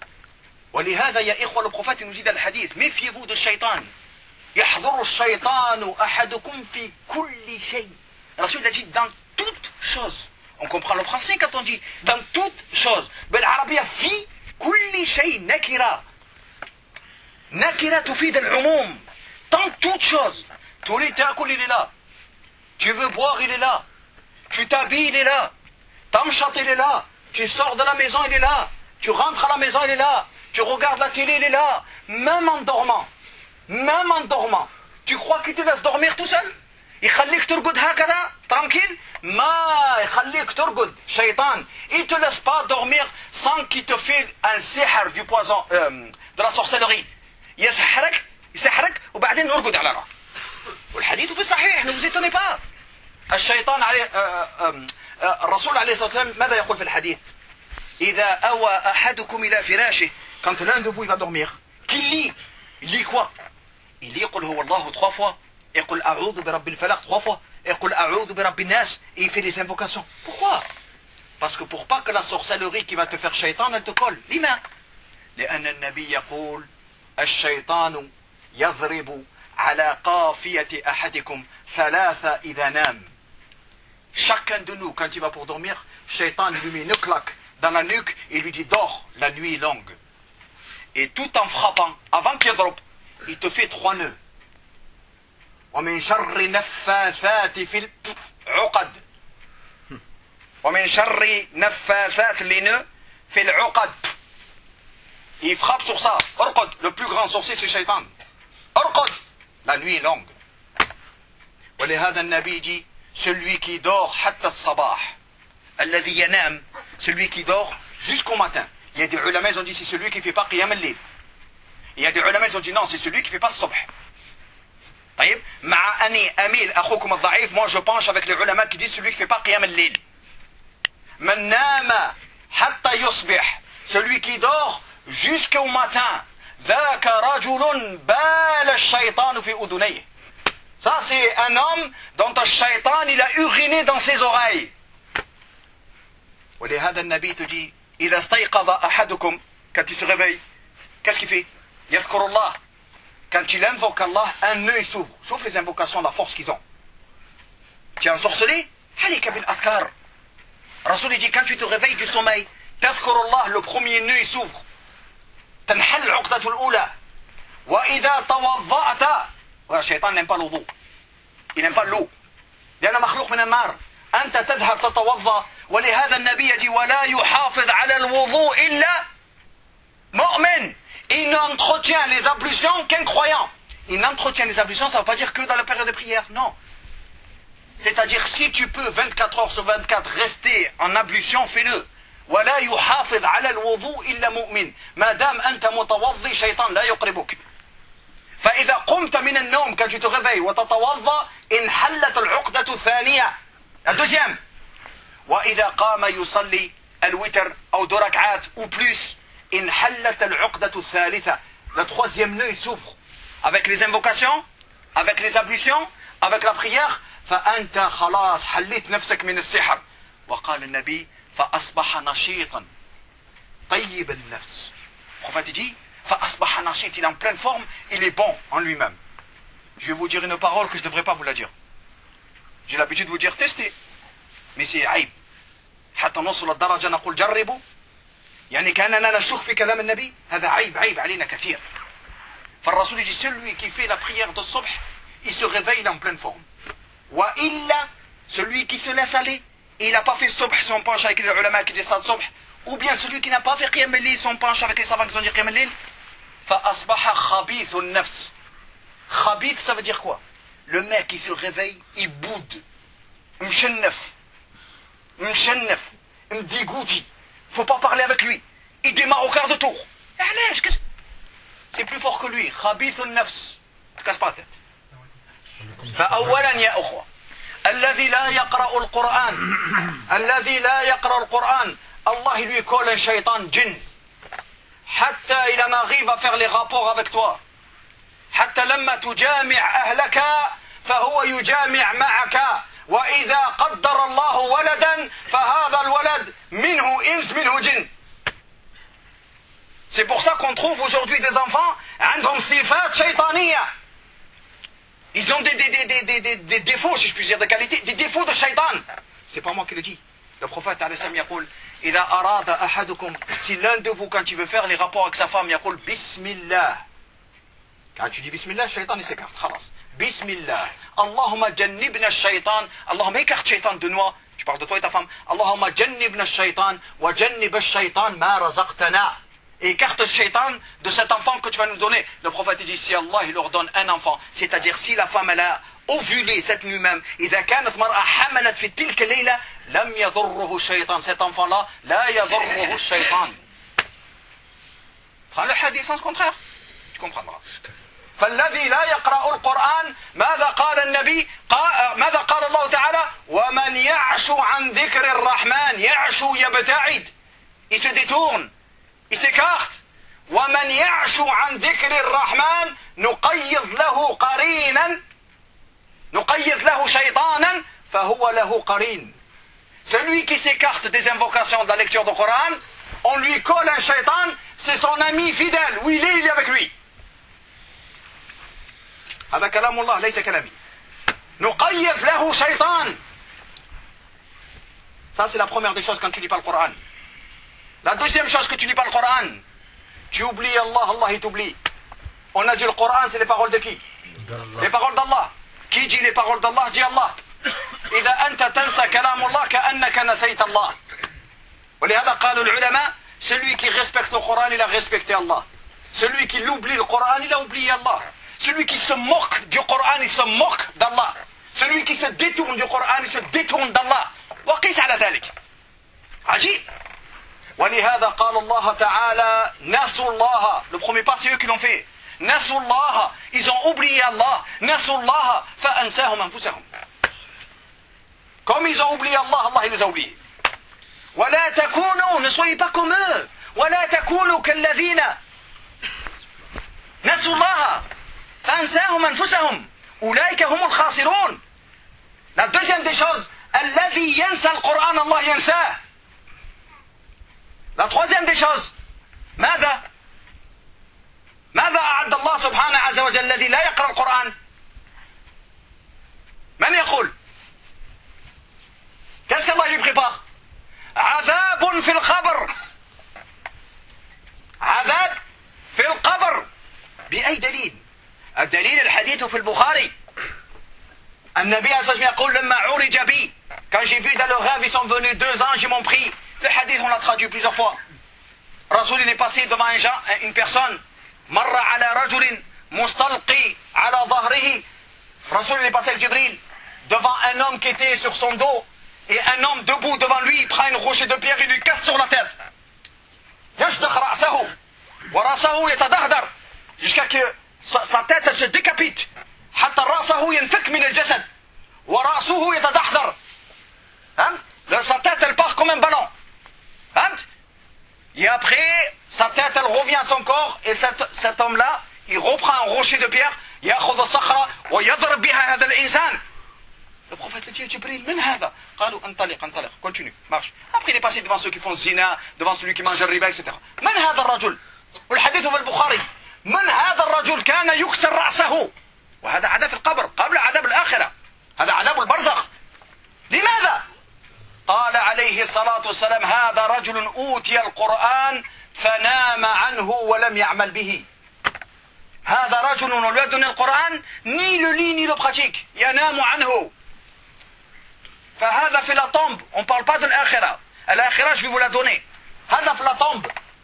Speaker 1: ولهذا يا إخوة le prophète nous dit dans le hadith, méfiez-vous de shaitan. يحضر الشيطان أحدكم في كل شيء. Rasoul a dit dans toute chose. On comprend le français quand on dit dans toute chose. بالعربية في كل شيء نكرة. نكرة تفيد العموم. Dans toute chose. تريد تأكل il est là. Tu veux boire il est là. Tu t'habilles il est là. Tamchat il est là. Tu sors de la maison il est là. Tu rentres à la maison il est là. Tu regardes la télé il est là. Même en dormant. Même en dormant. Tu crois qu'il te laisse dormir tout seul? يخليك ترقد هكذا tranquille? ما يخليك ترقد. شيطان il te laisse pas dormir sans qu'il te fait un sihr du poison de la sorcellerie. يسحرك وبعدين نرقد على راه. والحديث في الصحيح ne vous étonnez pas. الشيطان عليه الرسول عليه الصلاة والسلام ماذا يقول في الحديث؟ إذا أوى أحدكم إلى فراشه. Quand l'un de vous il va dormir, qu'il lit. Il lit quoi? Il lit قل هو الله 3 fois. Et قل أعوذ برب الفلق 3 fois. Et قل أعوذ برب الناس. Et il fait des invocations. Pourquoi? Parce que pour pas que la sorcellerie qui va te faire shaitan elle te colle. لما؟ لأن النبي يقول الشيطان يضرب على قافية أحدكم 3 إذا نام. Chacun de nous quand il va pour dormir, shaitan lui met une claque dans la nuque et lui dit dors, la nuit est longue. Et tout en frappant, avant qu'il drop, il te fait 3 nœuds. ومن شر النفاثات في العقد. ومن شر نفاثات les nœuds في العقد. Il frappe sur ça. Orqad, le plus grand sorcier c'est shaitan. Orqad, la nuit est longue. ولهذا النبي dit celui qui dort حتى الصباح. الذي ينام, celui qui dort jusqu'au matin. Il y a des ulama ils ont dit c'est celui qui ne fait pas qiyam al-layl. Il y a des ulama ils ont dit non c'est celui qui ne fait pas الصبح. طيب مع أني أميل أخوكم الضعيف, moi je penche avec les ulama qui disent celui qui ne fait pas qiyam al-layl. من نام حتى يصبح, celui qui dort jusqu'au matin. ذاك رجل بال الشيطان في أذنيه. Ça c'est un homme dont le shaitan il a uriné dans ses oreilles. ولهذا النبي te dit إذا استيقظ أحدكم, quand il se réveille, qu'est-ce qu'il fait? يذكر الله. Quand il invoque Allah, un œil s'ouvre. Sauf les invocations, la force qu'ils ont. Tu es ensorcelé? عليك بالأذكار. Rasoul dit quand tu te réveilles du sommeil, تذكر الله, le premier œil s'ouvre. تنحل العقدة الأولى. وإذا توضأت. الشيطان n'aime pas l'وضوء. Il n'aime pas l'eau. لأنه مخلوق من النار. أنت تذهب تتوضأ. ولهذا النبي يجي ولا يحافظ على الوضوء إلا مؤمن. Il n'entretient les ablutions qu'un croyant. Il n'entretient les ablutions, ça ne veut pas dire que dans la période de prière, non. C'est-à-dire si tu peux 24 heures sur 24 rester en ablution, fais-le. ولا يحافظ على الوضوء إلا مؤمن. ما دام أنت متوضي شيطان لا يقربك. فإذا قمت من النوم quand tu te réveilles وتتوضأ انحلت العقدة الثانية. La deuxième. وإذا قام يصلي الوتر أو 2 ركعات ou plus انحلت العقدة الثالثة. La troisième nœud s'ouvre avec les invocations, avec les ablutions, avec la prière, فأنت خلاص حليت نفسك من السحر. وقال النبي فأصبح نشيطا طيب النفس. Le prophète dit فأصبح نشيط, il est en pleine forme, il est bon en lui-même. Je vais vous dire une parole que je ne devrais pas vous la dire. J'ai l'habitude de vous dire testez, mais c'est عيب. حتى نوصل الدرجة نقول جربوا. يعني كأننا نشك في كلام النبي, هذا عيب علينا كثير. فالرسول dit celui qui fait la prière de subh, il se réveille en pleine forme. وإلا celui qui se laisse aller, et il n'a pas fait subh, son penche avec les ulama qui disent ça subh, ou bien celui qui n'a pas fait qiyam al-layl, son penche avec les savants qui ont dit qiyam al-layl, فأصبح خبيث النفس. Khabith, ça veut dire quoi? Le mec qui se réveille, il boude. Mchennef, mdigouti. Faut pas parler avec lui. Il démarre au quart de tour. C'est plus fort que lui. Khabith al-nafs. Casse pas la tête. فأولا يا أخوة الذي لا يقرأ القرآن Allah lui colle un shaitan djinn حتى il en arrive à faire les rapports avec toi. حتى لما تجامع أهلك فهو يجامع معك. وإذا قدر الله ولدا فهذا الولد منه إنس منه جن. C'est pour ça qu'on trouve aujourd'hui des enfants عندهم صفات شيطانية. Ils ont des défauts, si je puis dire, de qualité, des défauts de shaitan. C'est pas moi qui le dis. Le prophète alayhi salam يقول إذا أراد أحدكم, si l'un de vous quand il veut faire les rapports avec sa femme يقول بسم الله. Quand tu dis Bismillah, le shaitan il s'écarte. Khalas. Bismillah. Allahumma jannibna shaitan. Allahumma écarte shaitan de nous. Je parle de toi et ta femme. Allahumma jannibna shaitan wa jannib shaitan ma razaqtana. Écarte le shaitan de cet enfant que tu vas nous donner. Le prophète dit si Allah il leur donne un enfant, c'est-à-dire si la femme elle a ovulé cette nuit même, إذا كانت مرأة حملت في تلك الليلة لم يضره الشيطان. Cet enfant-là, لا يضره الشيطان. Prends le hadith sens contraire. Tu comprendras. فالذي لا يقرأ القرآن ماذا قال النبي ماذا قال الله تعالى ومن يعش عن ذكر الرحمن. يعشو يبتعد, il se détourne, il s'écarte. ومن يعش عن ذكر الرحمن نقيض له قرينا نقيض له شيطانا فهو له قرين. Celui qui s'écarte des invocations de la lecture du Coran, on lui colle un shaitan, c'est son ami fidèle. Où il est avec lui. هذا كلام الله ليس كلامي. نقيض له شيطان. Ça c'est la première des choses quand tu lis pas le Coran. La deuxième chose que tu lis pas le Coran, tu oublies Allah, Allah il t'oublie. On a dit le Coran c'est les paroles de qui? Les paroles d'Allah. Qui dit les paroles d'Allah dit Allah. إذا أنت تنسى كلام الله كأنك نسيت الله. ولهذا قالوا العلماء celui qui respecte le Coran il a respecté Allah. Celui qui oublie le Coran il a oublié Allah. Celui qui se moque du Coran, il se moque d'Allah. Celui qui se détourne du Coran, il se détourne d'Allah. وقيس على ذلك. عجيب. ولهذا قال الله تعالى نسوا الله. Le premier pas c'est eux qui l'ont fait. نسوا الله. Ils ont oublié Allah. نسوا الله فأنساهم أنفسهم. Comme ils ont oublié Allah, Allah il les a oubliés. ولا تكونوا, ne soyez pas comme eux. ولا تكونوا كالذين نسوا الله فأنساهم أنفسهم أولئك هم الخاسرون. La deuxième des choses, الذي ينسى القرآن الله ينساه. La troisième des choses, ماذا أعد الله سبحانه عز وجل الذي لا يقرأ القرآن؟ من يقول؟ Qu'est-ce qu'Allah lui prépare? عذاب في القبر. عذاب في القبر. بأي دليل؟ الدليل الحديث في البخاري. النبي عليه الصلاة والسلام يقول لما عرج بي, quand j'ai vu dans le rêve ils sont venus 2 anges ils m'ont pris. Le hadith on l'a traduit plusieurs fois. Rasoul il est passé devant une personne. مر على رجل مستلقي على ظهره. Rasoul il est passé avec Jibril devant un homme qui était sur son dos et un homme debout devant lui il prend une rocher de pierre et lui casse sur la tête. يشدخ رأسه ورأسه يتدهدر jusqu'à que sa tête elle se décapite. حتى رأسه ينفك من الجسد ورأسه يتدحضر. Sa tête elle part comme un ballon. Et après sa tête elle revient à son corps et cet homme là il reprend un rocher de pierre يأخذ الصخرة ويضرب بها هذا الإنسان. Le prophète a dit à Jibril, من هذا؟ قالوا انطلق انطلق, continue, marche. Après il est passé devant ceux qui font zina, devant celui qui mange le riba, etc. من هذا الرجل؟ والحديث في البخاري. من هذا الرجل كان يكسر رأسه؟ وهذا عذاب القبر قبل عذاب الآخرة. هذا عذاب البرزخ. لماذا؟ قال عليه الصلاة والسلام هذا رجل أوتي القرآن فنام عنه ولم يعمل به. هذا رجل on lui a donné le Coran, ni le lit ni le pratique. ينام عنه. فهذا في la tombe. On ne parle pas de l'Akhira. L'Akhira, je vais vous la donner. هذا في la tombe.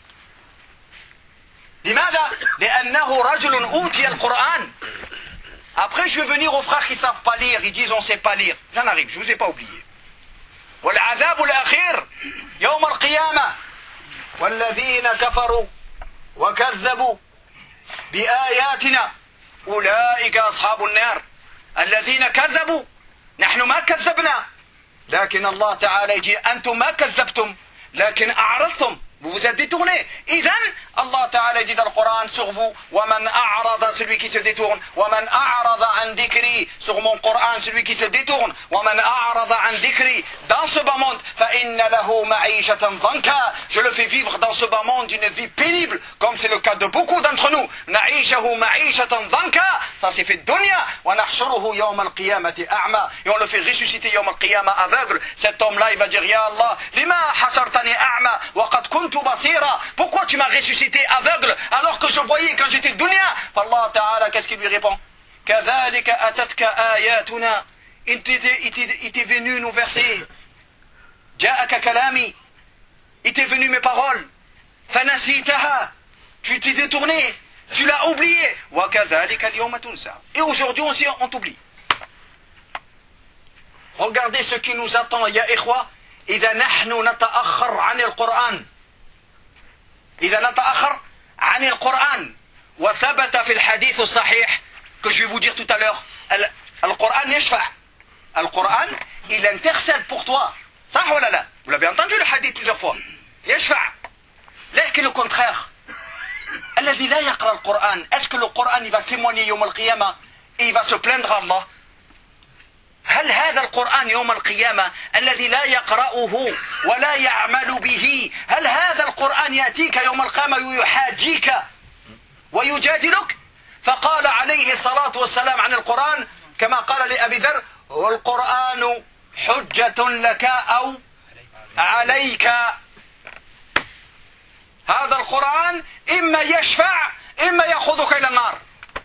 Speaker 1: لماذا؟ لأنه رجل أوتي القرآن. Après, je vais venir aux frères qui ne savent pas lire. Ils disent on ne sait pas lire. J'en arrive, je ne vous ai pas oublié. والعذاب الأخير يوم القيامة والذين كفروا وكذبوا بآياتنا أولئك أصحاب النار. الذين كذبوا نحن ما كذبنا لكن الله تعالى يجي أنتم ما كذبتم لكن أعرضتم vous vous êtes détournés. إذن Allah Ta'ala dit dans le Coran sur vous وَمَنْ أَعْرَضَ celui qui se détourne وَمَنْ أَعْرَضَ عَنْ ذِكْرِي sur mon Coran celui qui se détourne وَمَنْ أَعْرَضَ عَنْ ذِكْرِي dans ce bas monde فَإِنَّ لَهُ مَعِيشَةً ضَنْكًا je le fais vivre dans ce bas monde une vie pénible comme c'est le cas de beaucoup d'entre nous نَعِيشَهُ مَعِيشَةً ضَنْكًا ça c'est fait dunya وَنَحْشُرُهُ يَوْمَ الْقِيَامَةِ أَعْمَى et on le fait ressusciter يوم القيامة aveugle. Cet homme-là il va dire Ya Allah لِمَا حَشَرْتَنِي أَعْمَى وَقَدْ كُنْتُ بَصِيرًا pourquoi tu m'as ressuscité aveugle alors que je voyais quand j'étais dunya. Allah Ta'ala qu'est-ce qu'il lui répond? كَذَلِكَ أَتَتْكَ آيَاتُنَا il t'est venu nos versets. جَاءَكَ كَلَامي il t'est venu mes paroles. فَنَسِيتَهَا tu t'es détourné, tu l'as oublié. وَكَذَلِكَ الْيَوْمَ تُنْسَى et aujourd'hui aussi on t'oublie. Regardez ce qui nous attend يا إخوة إذا نحن نتأخر عن القرآن إذا نتأخر عن القرآن وثبت في الحديث الصحيح que je vais vous dire tout à l'heure القرآن يشفع القرآن il intercède pour toi صح ولا لا vous l'avez entendu le hadith plusieurs fois يشفع لكن le contraire الذي لا يقرأ القرآن est-ce que le Coran il va témoigner يوم القيامة et il va se plaindre à Allah هل هذا القرآن يوم القيامة الذي لا يقرأه ولا يعمل به هل هذا القرآن يأتيك يوم القيامة ويحاجيك ويجادلك فقال عليه الصلاة والسلام عن القرآن كما قال لأبي ذر والقرآن حجة لك أو عليك هذا القرآن إما يشفع إما يأخذك إلى النار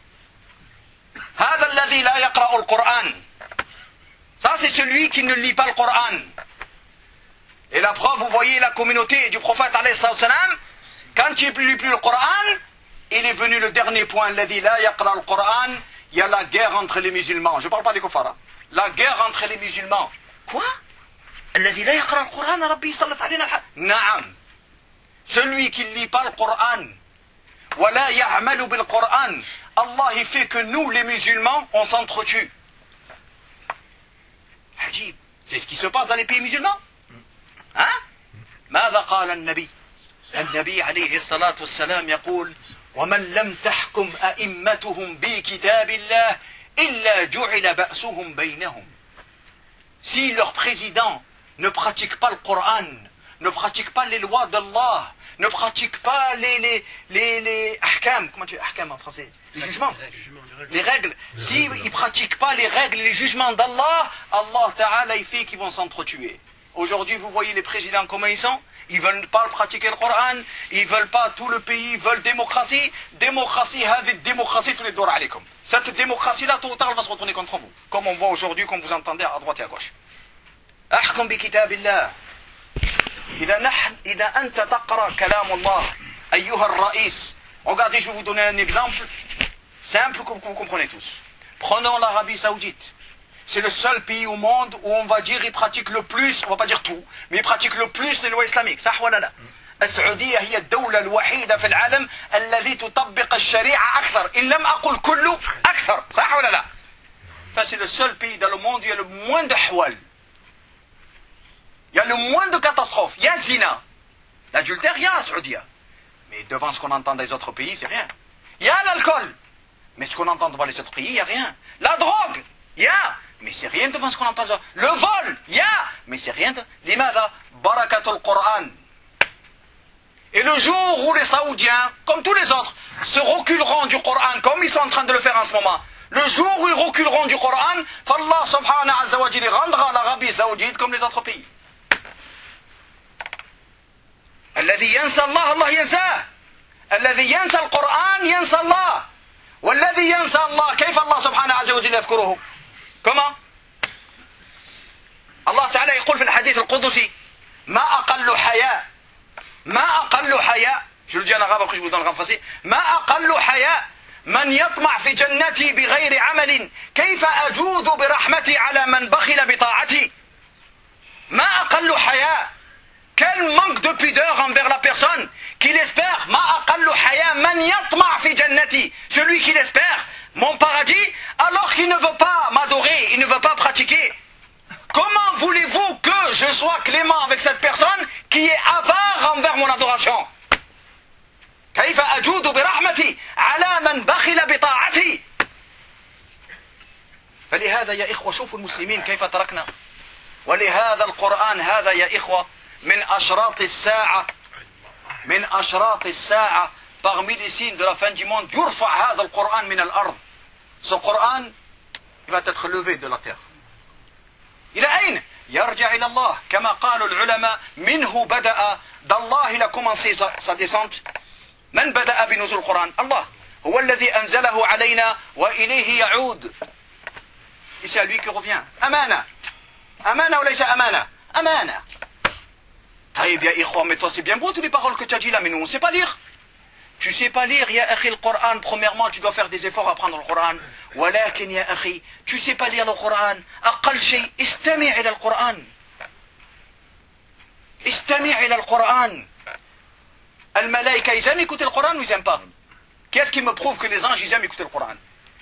Speaker 1: هذا الذي لا يقرأ القرآن ça c'est celui qui ne lit pas le Coran. Et la preuve, vous voyez la communauté du prophète alayhi salam, quand il ne lit plus le Coran, il est venu le dernier point, الذي لا يقرأ القرآن, il y a la guerre entre les musulmans. Je ne parle pas des kuffara. La guerre entre les musulmans. Quoi? الذي لا يقرأ القرآن ربي صلت علينا الحق. نعم. Celui qui ne lit pas le Coran, ولا يعمل بالقرآن, Allah il fait que nous les musulmans, on s'entretue. عجيب. C'est ce qui se passe dans les pays musulmans. Hein? ماذا قال النبي؟ النبي عليه الصلاة والسلام يقول ومن لم تحكم أئمتهم بكتاب الله إلا جعل بأسهم بينهم. Si leur président ne pratique pas le Coran, ne pratique pas les lois d'Allah, ne pratique pas les ahkam, comment tu dis ahkam en français? Les jugements. Les règles. S'ils ne pratiquent pas les règles et les jugements d'Allah, Allah Ta'ala il fait qu'ils vont s'entretuer. Aujourd'hui, vous voyez les présidents comment ils sont. Ils ne veulent pas pratiquer le Coran. Ils ne veulent pas, tout le pays veulent démocratie. Démocratie, démocratie, tous les doigts alaykoum. Cette démocratie-là, tôt ou tard, elle va se retourner contre vous. Comme on voit aujourd'hui, comme vous entendez à droite et à gauche. Ahkum bi kitabillah. إذا أنت تقرأ كلام الله أيها الرئيس. Regardez, je vais vous donner un exemple simple que vous comprenez tous. Prenons l'Arabie Saoudite. C'est le seul pays au monde où on va dire il pratique le plus, on va pas dire tout, mais il pratique le plus les lois islamiques. صح ولا لا؟ السعودية هي الدولة الوحيدة في العالم التي تطبق الشريعة أكثر، إن لم أقل كله أكثر، صح ولا لا؟ C'est le seul pays dans le monde où il y a le moins de hawal. Il y a le moins de catastrophes. Il y a le zina. L'adultère, il y a la Saoudia. Mais devant ce qu'on entend des autres pays, c'est rien. Il y a l'alcool. Mais ce qu'on entend devant les autres pays, il n'y a rien. La drogue, il y a. Mais c'est rien devant ce qu'on entend. Le vol, il y a. Mais c'est rien. Limada, barakatul Qur'an. Et le jour où les Saoudiens, comme tous les autres, se reculeront du Coran, comme ils sont en train de le faire en ce moment, le jour où ils reculeront du Coran, Allah subhanahu wa ta'ala rendra l'Arabie saoudite comme les autres pays. الذي ينسى الله الله ينساه. الذي ينسى القرآن ينسى الله. والذي ينسى الله كيف الله سبحانه عز وجل يذكره؟ Comment? Allah Ta'ala يقول في الحديث القدسي ما أقل حياء ما أقل حياء. Je le dis en arabe après je vous donne le français. ما أقل حياء من يطمع في جنتي بغير عمل كيف أجود برحمتي على من بخل بطاعتي. ما أقل حياء. Quel manque de pudeur envers la personne qui l'espère. ما أقل حياء من يطمع في جنتي. Celui qui l'espère mon paradis alors qu'il ne veut pas m'adorer, il ne veut pas pratiquer. Comment voulez-vous que je sois clément avec cette personne qui est avare envers mon adoration? كيف أجود برحمتي على من بخل بطاعتي. فلهذا يا إخوة شوفوا المسلمين كيف تركنا. ولهذا القرآن هذا يا إخوة من أشراط الساعة من أشراط الساعة parmi les signes de la fin du monde. يرفع هذا القرآن من الأرض. Ce Coran il va être levé de la terre. إلى أين؟ يرجع إلى الله كما قالوا العلماء منه بدأ d'Allah il a commencé sa descente. من بدأ بنزول القرآن؟ الله هو الذي أنزله علينا وإليه يعود. Et c'est à lui qui revient. أمانة أمانة وليس أمانة أمانة. طيب يا إخوة mais toi c'est bien beau toutes les paroles que tu as dit là mais nous on ne sait pas lire. Tu sais pas lire يا أخي القرآن. Premièrement tu dois faire des efforts à apprendre le Coran. ولكن يا أخي tu sais pas lire le Coran. أقل شيء استمع إلى القرآن. استمع إلى القرآن. الملائكة ils aiment écouter le Coran ou ils aiment pas? Qu'est-ce qui me prouve que les anges ils aiment écouter le Coran?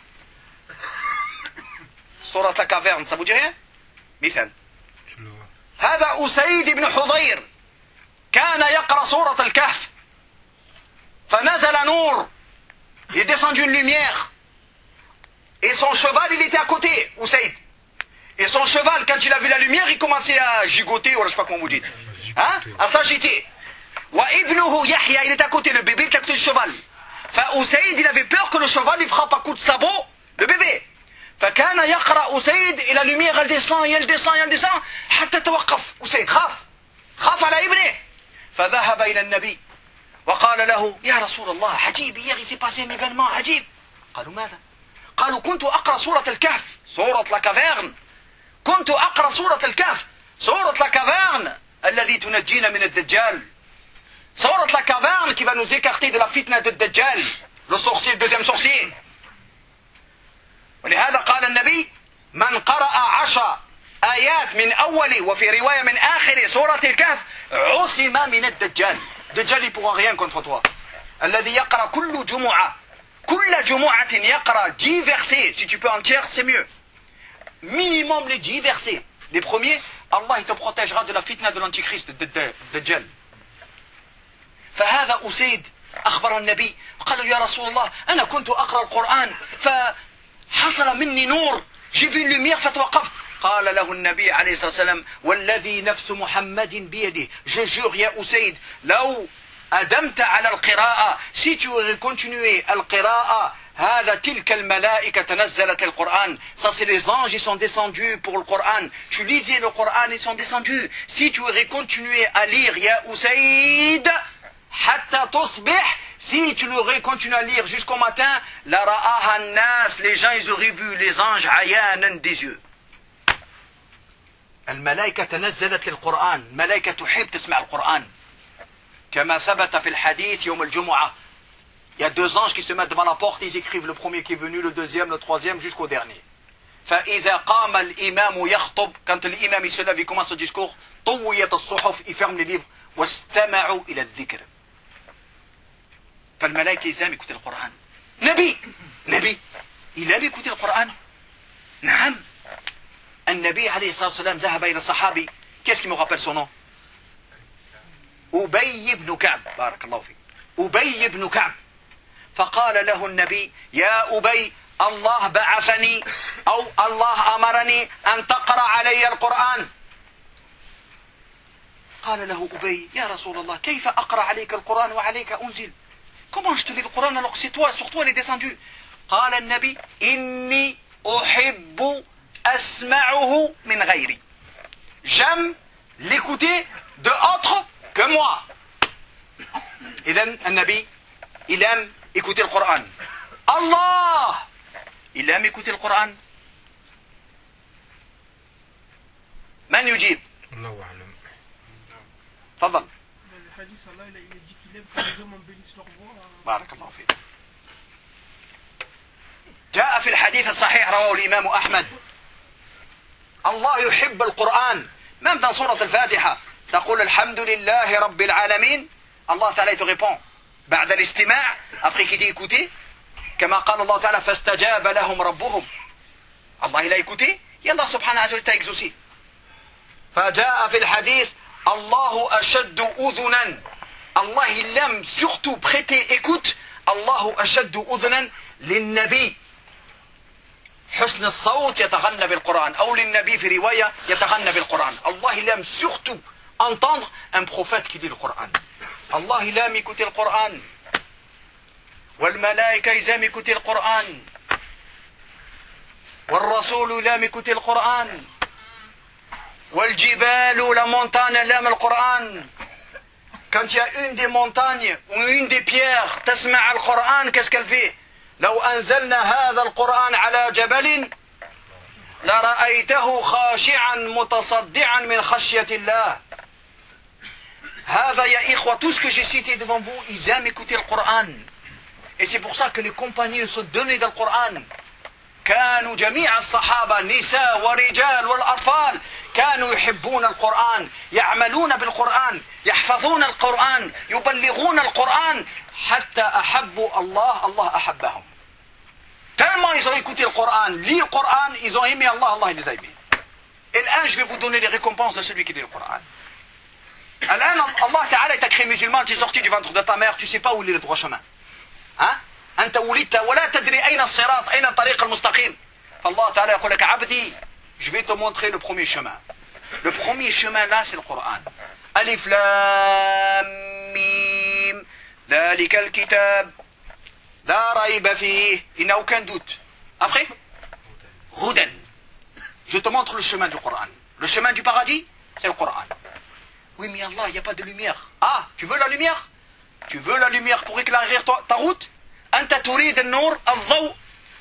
Speaker 1: سورة la caverne ça vous dit rien? مثال هذا أسيد بن حضير كان يقرأ سورة الكهف فنزل نور. Il est descendu une lumière et son cheval il était à côté Usaid. Et son cheval quand il a vu la lumière il commençait à gigoter ou je sais pas comment vous dites hein? À s'agiter. وابنه يحيى il était à côté le bébé il était à côté du cheval. فأسيد il avait peur que le cheval il frappe à coups de sabot le bébé. فكان يقرأ أسيد et la lumière elle descend et elle descend et elle descend حتى توقف أسيد خاف على ابنه. فذهب إلى النبي وقال له يا رسول الله عجيب hier il s'est passé un événement عجيب. قالوا ماذا؟ قالوا كنت أقرأ سورة الكهف سورة la caverne. كنت أقرأ سورة الكهف سورة la caverne الذي تنجينا من الدجال. سورة la caverne qui va nous écarter de la fitna de Dajjal le sorcier le deuxième sorcier. ولهذا قال النبي من قرأ 10 آيات من أول وفي رواية من آخر سورة الكهف عصم من الدجال. الدجال il pourra rien contre toi. الذي يقرأ كل جمعة يقرأ 10 versets. Si tu peux en tiers c'est mieux. Minimum les 10 versets. Les premiers Allah il te protégera de la fitna de l'antichrist de Dajjal. فهذا أسيد أخبر النبي قال يا رسول الله أنا كنت أقرأ القرآن فحصل مني نور j'ai vu une lumière فتوقفت. قال له النبي عليه الصلاة والسلام والذي نفس محمد بيده je jure يا أسيد لو أدمت على القراءة si tu aurais continué القراءة هذا تلك الملائكة تنزلت القرآن. Ça c'est les anges ils sont descendus pour le Coran. Tu lisais le Coran ils sont descendus. Si tu aurais continué à lire يا أسيد حتى تصبح si tu l'aurais continué à lire jusqu'au matin la ra'aha الناس les gens ils auraient vu les anges عيانا des yeux. الملائكة تنزلت للقرآن. الملائكة تحب تسمع القرآن كما ثبت في الحديث يوم الجمعة. Il y a 2 anges qui se mettent devant la porte, ils écrivent le premier qui est venu, le deuxième, le troisième, jusqu'au dernier. فإذا قام الإمام يخطب quand l'imam il se lève, il commence le discours طويت الصحف, il ferme les livres واستمعوا إلى الذكر. فالملائكة ils aiment écouter le Coran. نبي il aime écouter le Coran. نعم. النبي عليه الصلاة والسلام ذهب إلى صحابي. Qu'est-ce qui me rappelle son nom? أبي بن كعب. بارك الله فيك. أبي بن كعب. فقال له النبي يا أبي الله بعثني أو الله أمرني أن تقرأ علي القرآن. قال له أبي يا رسول الله كيف أقرأ عليك القرآن وعليك أنزل؟ Comment je te lis le Coran alors que c'est toi, sur toi il est descendu? قال النبي إني أحب أسمعه من غيري. J'aime l'écouter de autres que moi. إذن النبي il aime écouter le Coran. Allah il aime écouter le Coran. من يجيب؟
Speaker 2: الله أعلم.
Speaker 1: تفضل.
Speaker 3: الحديث الله il dit qu'il aime que les hommes embellissent leur voix.
Speaker 1: بارك الله فيك. جاء في الحديث الصحيح رواه الإمام أحمد الله يحب القرآن. même dans سورة الفاتحة تقول الحمد لله رب العالمين. Allah Ta'ala te répond بعد الاستماع après qu'il dit écoutez كما قال الله تعالى فاستجاب لهم ربهم. Allah il a écouté et Allah subhanahu wa ta'ala t'a exaucé. فجاء في الحديث الله أشد أذنا. Allah il aime surtout prêter écoute. الله أشد أذنا للنبي حسن الصوت يتغنى بالقرآن أو للنبي في رواية يتغنى بالقرآن. Allah il aime surtout entendre un prophète qui dit le Coran. Allah il aime écouter le Coran. والملائكة ils aiment écouter le Coran. والرسول il aime écouter le Coran. والجبال la montagne elle aime le Coran. Quand il y a une des montagnes ou une des pierres تسمع القرآن qu'est-ce qu'elle fait? لو أنزلنا هذا القرآن على جبل لرأيته خاشعا متصدعا من خشية الله. هذا يا إخوة tout ce que j'ai cité devant vous ils aiment écouter le Coran. Et c'est pour ça que les compagnons se donnaient dans le Coran. كانوا جميع الصحابة نساء ورجال والأطفال كانوا يحبون القرآن يعملون بالقرآن يحفظون القرآن يبلغون القرآن حتى أحبوا الله الله أحبهم. Tellement ils ont écouté le Coran, lu le Coran, ils ont aimé Allah, Allah les a aimés. Et là, je vais vous donner les récompenses de celui qui lit le Coran. الآن Allah Ta'ala t'a créé musulman, tu es sorti du ventre de ta mère, tu ne sais pas où il est le droit chemin. ها؟ أنت ولدت ولا تدري أين الصراط أين الطريق المستقيم. فالله تعالى يقول لك عبدي je vais te montrer le premier chemin. Le premier chemin là c'est le Coran. ألف لام ميم ذلك الكتاب لا ريب فيه il n'y a aucun doute. Après هدى je te montre le chemin du Coran. Le chemin du paradis c'est le Coran. Oui mais Allah il n'y a pas de lumière. Ah tu veux la lumière? Tu veux la lumière pour éclairer ta route? أنت تريد النور الضوء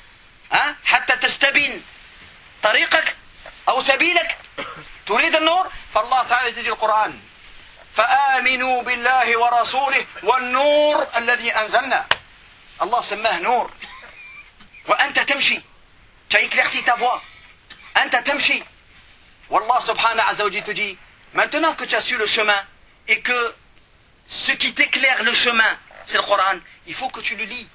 Speaker 1: حتى تستبين طريقك أو سبيلك تريد النور فالله تعالى يجي القرآن فآمنوا بالله ورسوله والنور الذي أنزلنا. الله سماه نور. وأنت تمشي tu as éclairci ta voix أنت تمشي والله سبحانه عز وجل te dit maintenant que tu as su le chemin et que ce qui t'éclaire le chemin c'est le Coran il faut que tu le lis.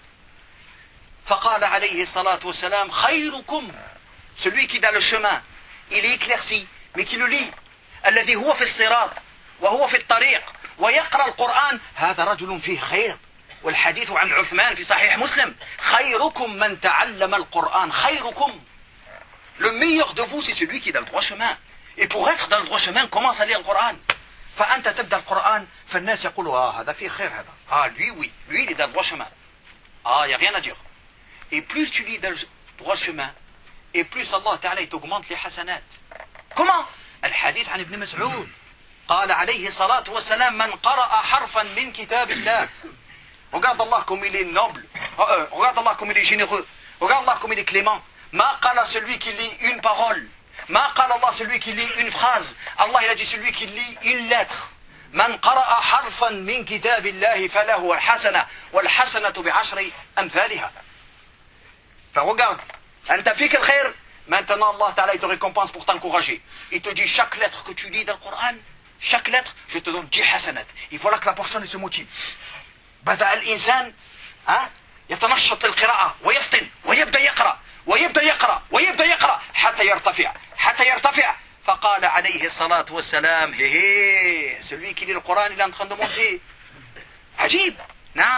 Speaker 1: فقال عليه الصلاة والسلام خيركم celui qui dans le chemin il est éclairci mais qui le lit الذي هو في الصراط وهو في الطريق ويقرأ القرآن هذا رجل فيه خير. والحديث عن عثمان في صحيح مسلم خيركم من تعلم القرآن. خيركم le meilleur de vous c'est celui qui est dans le droit chemin. Et pour être dans le droit chemin commence à lire le Coran. فأنت تبدأ القرآن فالناس يقولوا هذا فيه خير هذا. lui oui lui il est dans le droit chemin. il n'y a rien à dire. Et plus tu lis dans le droit chemin, et plus Allah Ta'ala t'augmente les hasanat. Comment? الحديث عن ابن مسعود قال عليه الصلاة والسلام من قرأ حرفا من كتاب الله. Regarde Allah comme il est noble. Regarde Allah comme il est généreux. Regarde Allah comme il est clément. ما قال celui qui lit une parole. ما قال Allah celui qui lit une phrase. Allah il a dit celui qui lit une lettre. من قرأ حرفا من كتاب الله فله الحسنة والحسنة بعشر أمثالها. Regarde, أنت فيك الخير. Maintenant Allah Ta'ala il te récompense pour t'encourager. Il te dit chaque lettre que tu lis dans le Coran, chaque lettre, je te donne 10 hasanat. Il faut là que la personne se motive. بدأ الإنسان يتنشط القراءة ويفطن ويبدأ يقرأ ويبدأ يقرأ ويبدأ يقرأ حتى يرتفع فقال عليه الصلاة والسلام celui qui lit le Coran il est en train de monter. عجيب. نعم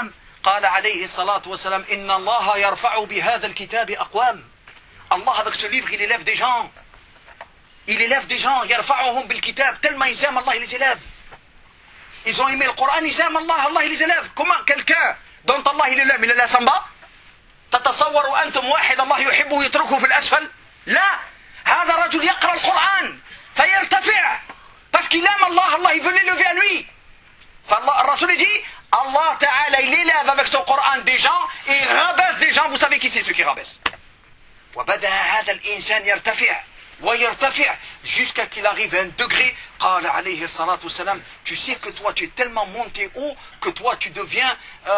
Speaker 1: قال عليه الصلاة والسلام إن الله يرفع بهذا الكتاب أقوام. Allah avec ce livre il élève des gens. Il élève des gens. يرفعهم بالكتاب. Tellement ils aiment Allah, il les élève. Ils ont aimé le Coran, ils aiment Allah, Allah il les élève. Comment quelqu'un dont Allah il élève, il est là en bas? تتصوروا أنتم واحد الله يحبه يتركه في الأسفل؟ لا. هذا رجل يقرأ القرآن فيرتفع. Parce qu'il aime Allah, Allah il veut l'élever à lui. Le Rasoul dit, Allah Ta'ala il élève avec son Coran des gens et il rabaisse des gens. Vous savez qui c'est ceux qui rabaissent? وبدأ هذا الإنسان يرتفع ويرتفع jusqu'à qu'il arrive à un degré. قال عليه الصلاة والسلام, tu sais que toi tu es tellement monté haut que toi tu deviens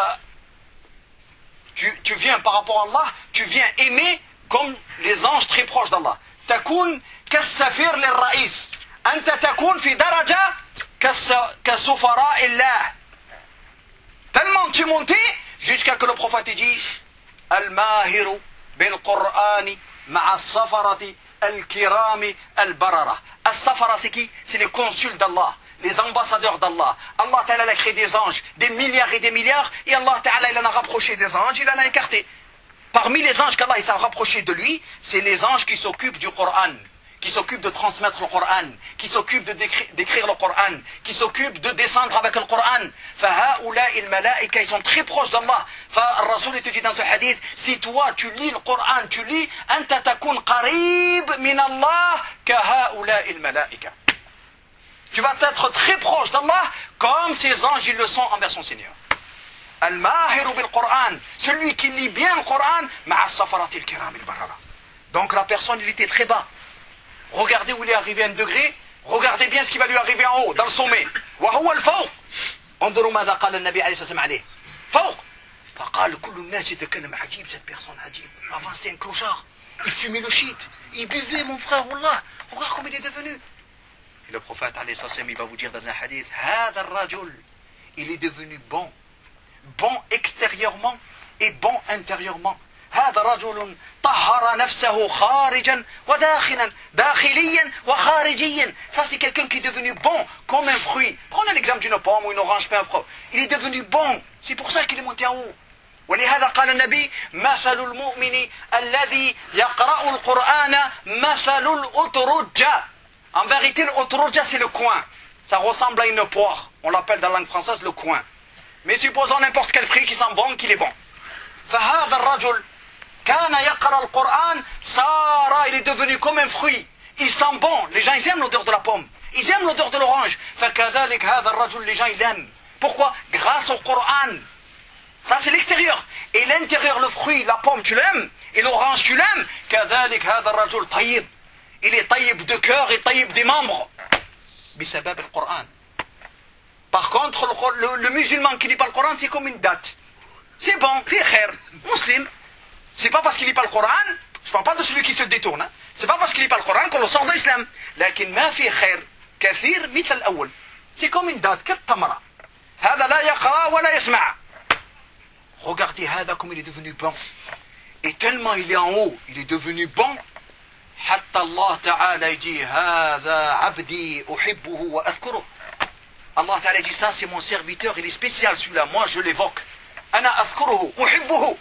Speaker 1: tu viens par rapport à Allah, tu viens aimer comme les anges très proches d'Allah. تكون كالسفير للرئيس. أنت تكون في درجة كسفراء الله. Tellement tu es monté jusqu'à que le prophète dit الماهر بالقرآن مع السفرة الكرام البررة. السفرة c'est qui? C'est les consuls d'Allah, les ambassadeurs d'Allah. Allah Ta'ala a créé des anges, des milliards et des milliards, et Allah Ta'ala il en a rapproché des anges, il en a écarté. Parmi les anges qu'Allah s'est rapproché de lui, c'est les anges qui s'occupent du Coran, qui s'occupent de transmettre le Coran, qui s'occupent d'écrire le Coran, qui s'occupent de descendre avec le Coran. فَهَؤُلَاءِ الْمَلَائِكَ, ils sont très proches d'Allah. Rasoul te dit dans ce hadith, si toi tu lis le Coran, tu lis أَنْتَ تَكُنْ قَرِيبٌ مِنَ اللَّهِ كَهَؤُلَاءِ الْمَلَائِكَ. Tu vas être très proche d'Allah comme ces anges ils le sont envers son Seigneur. Al-Mahiru bil-Qur'an, celui qui lit bien le Coran, ma'a safarati al-kiram al-barara. Donc la personne il était très bas. Regardez où il est arrivé à un degré, regardez bien ce qui va lui arriver en haut, dans le sommet. وهو الفوق. انظروا ماذا قال النبي عليه الصلاة والسلام عليه. فوق. فقال كل الناس يتكلم عجيب, cette personne عجيب. Avant c'était un clochard. Il fumait le shit. Il buvait mon frère, wallah. Regarde comme il est devenu. Et le prophète عليه الصلاة والسلام il va vous dire dans un hadith, هذا الرجل, il est devenu bon. Bon extérieurement et bon intérieurement. هذا رجل طهر نفسه خارجا وداخلا داخليا وخارجيا. Ça c'est quelqu'un qui est devenu bon comme un fruit. Prenez l'exemple d'une pomme ou une orange, peu importe. Il est devenu bon. C'est pour ça qu'il est monté en haut. ولهذا قال النبي مثل المؤمن الذي يقرأ القرآن مثل الأترجة. En vérité l'أترجة c'est le coin. Ça ressemble à une poire. On l'appelle dans la langue française le coin. Mais supposons n'importe quel fruit qui sent bon, qu'il est bon. فهذا الرجل كان يقرأ القرآن صار, il est devenu comme un fruit. Il sent bon. Les gens ils aiment l'odeur de la pomme. Ils aiment l'odeur de l'orange. فكذلك هذا الرجل, les gens ils l'aiment. Pourquoi? Grâce au Coran. Ça c'est l'extérieur. Et l'intérieur, le fruit, la pomme tu l'aimes. Et l'orange tu l'aimes. كذلك هذا الرجل طيب. Il est طيب de cœur et طيب des membres. بسبب القرآن. Par contre, le musulman qui lit pas le Coran, c'est comme une date. C'est bon, fi khair, musulman. C'est pas parce qu'il lit pas le Coran, je parle pas de celui qui se détourne. Hein. C'est pas parce qu'il lit pas le Coran qu'on le sort de l'islam. لكن ما في خير كثير مثل الأول. C'est comme une date, كالتمرة. هذا لا يقرأ ولا يسمع. Regardez هذا comme il est devenu bon. Et tellement il est en haut, il est devenu bon. حتى الله تعالى يجي هذا عبدي أحبه وأذكره. Allah Ta'ala dit ça, c'est mon serviteur, il est spécial celui-là, moi je l'évoque. أنا أذكره أحبه.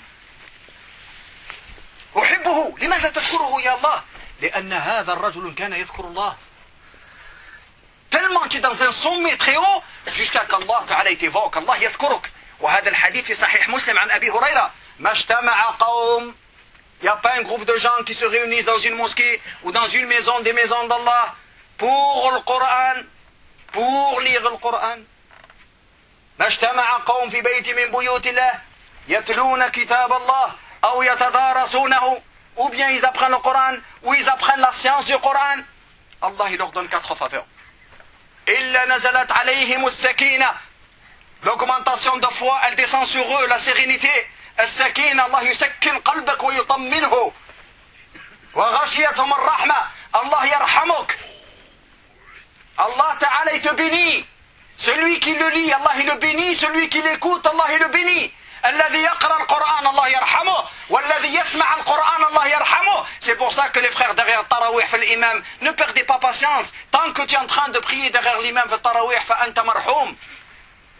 Speaker 1: أحبه. لماذا تذكره يا الله؟ لأن هذا الرجل كان يذكر الله. Tellement tu es dans un sommet très haut jusqu'à qu'Allah Ta'ala t'évoque. Allah يذكرك. وهذا الحديث في صحيح مسلم عن أبي هريرة. ما اجتمع قوم. Il n'y a pas un groupe de gens qui se réunissent dans une mosquée ou dans une maison des maisons d'Allah pour le Coran. Pour lire le Coran. ما اجتمع قوم في بيت من بيوت الله يتلون كتاب الله أو يتدارسونه, ou bien ils apprennent le Coran ou ils apprennent la science du Coran. Allah il leur donne 4 faveurs. إلا نزلت عليهم السكينة. L'augmentation de foi elle descend sur eux, la sérénité. السكينة الله يسكن قلبك ويطمنه. وغشيتهم الرحمة الله يرحمك. Allah Ta'ala il te bénit. Celui qui le lit, Allah il le bénit. Celui qui l'écoute, Allah il le bénit. الذي يقرأ القرآن الله يرحمه والذي يسمع القرآن الله يرحمه. C'est pour ça que les frères derrière Tarawih fait l'imam, ne perdez pas patience. Tant que tu es en train de prier derrière l'imam fait Tarawih, فأنت مرحوم.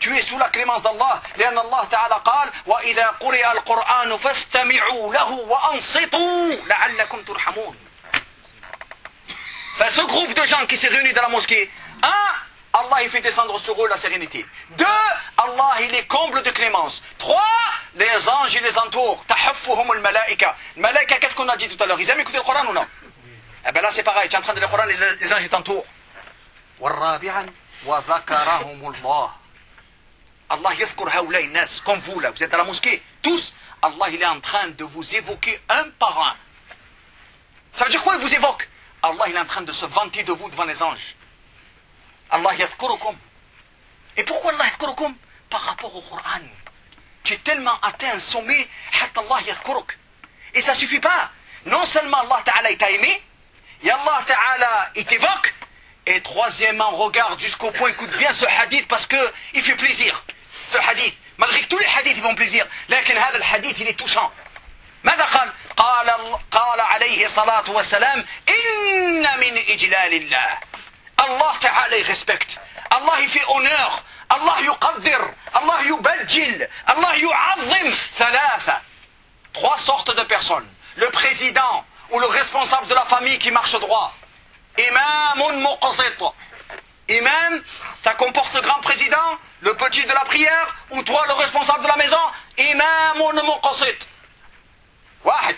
Speaker 1: tu es sous la clémence d'Allah. لأن الله تعالى قال وإذا قرئ القرآن فاستمعوا له وأنصتوا لعلكم ترحمون. Enfin, ce groupe de gens qui s'est réuni dans la mosquée, un, Allah il fait descendre sur eux la sérénité. Deux, Allah il les comble de clémence. Trois, les anges ils les entourent. Tahaffuhum al-malaika. Malaika, qu'est-ce qu'on a dit tout à l'heure? Ils aiment écouter le Coran ou non? Eh bien là c'est pareil, tu es en train de lire le Coran, les anges ils t'entourent. والرابعا وذكرهم الله. Allah يذكر هؤلاء الناس comme vous là, vous êtes dans la mosquée, tous, Allah il est en train de vous évoquer un par un. Ça veut dire quoi il vous évoque? Allah il est en train de se vanter de vous devant les anges. Allah yadhkurukum. Et pourquoi Allah yadhkurukum? Par rapport au Coran. Tu es tellement atteint un sommet, hatta Allah yadhkuruk. Et ça suffit pas. Non seulement Allah Ta'ala il t'a aimé, et Allah Ta'ala il t'évoque, et troisièmement, regarde jusqu'au point, écoute bien ce hadith parce que il fait plaisir. Ce hadith, malgré que tous les hadiths ils font plaisir, لكن هذا الحديث il est touchant. ماذا قال؟ قال عليه الصلاة والسلام إن من إجلال الله. Allah Ta'ala il respecte. Allah il fait honneur. Allah يقدر. Allah يبجل. Allah يعظم. ثلاثة. Trois sortes de personnes. Le président ou le responsable de la famille qui marche droit. Imam muqsit. Imam, ça comporte le grand président, le petit de la prière, ou toi le responsable de la maison. Imam muqsit. واحد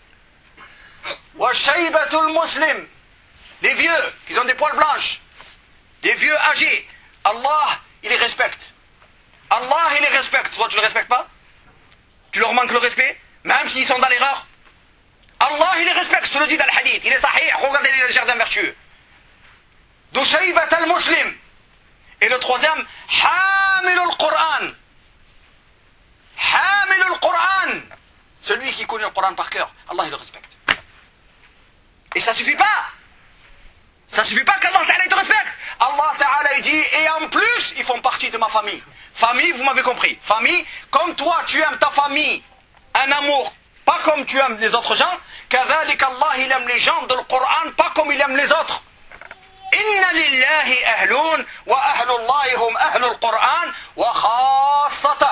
Speaker 1: والشيبة المسلم, les vieux qui ont des poils blanches, les vieux âgés, Allah il les respecte. Allah il les respecte. Toi tu ne les respectes pas? Tu leur manques le respect même s'ils sont dans l'erreur? Allah il les respecte, je te le dis dans le hadith, il est sahih, regardez les jardins vertueux. Dushaybat al-Muslim. Et le troisième, Hamil al-Qur'an. Hamil al-Qur'an. Celui qui connaît le Coran par cœur, Allah il le respecte. Et ça suffit pas. Ça suffit pas qu'Allah Ta'ala te respecte. Allah Ta'ala il dit, et en plus, ils font partie de ma famille. Famille, vous m'avez compris. Famille, comme toi tu aimes ta famille, un amour, pas comme tu aimes les autres gens, كذلك Allah il aime les gens de le Coran, pas comme il aime les autres. Inna lillahi ahlun, wa ahlullahi hum ahlul Qur'an, wa khassatah.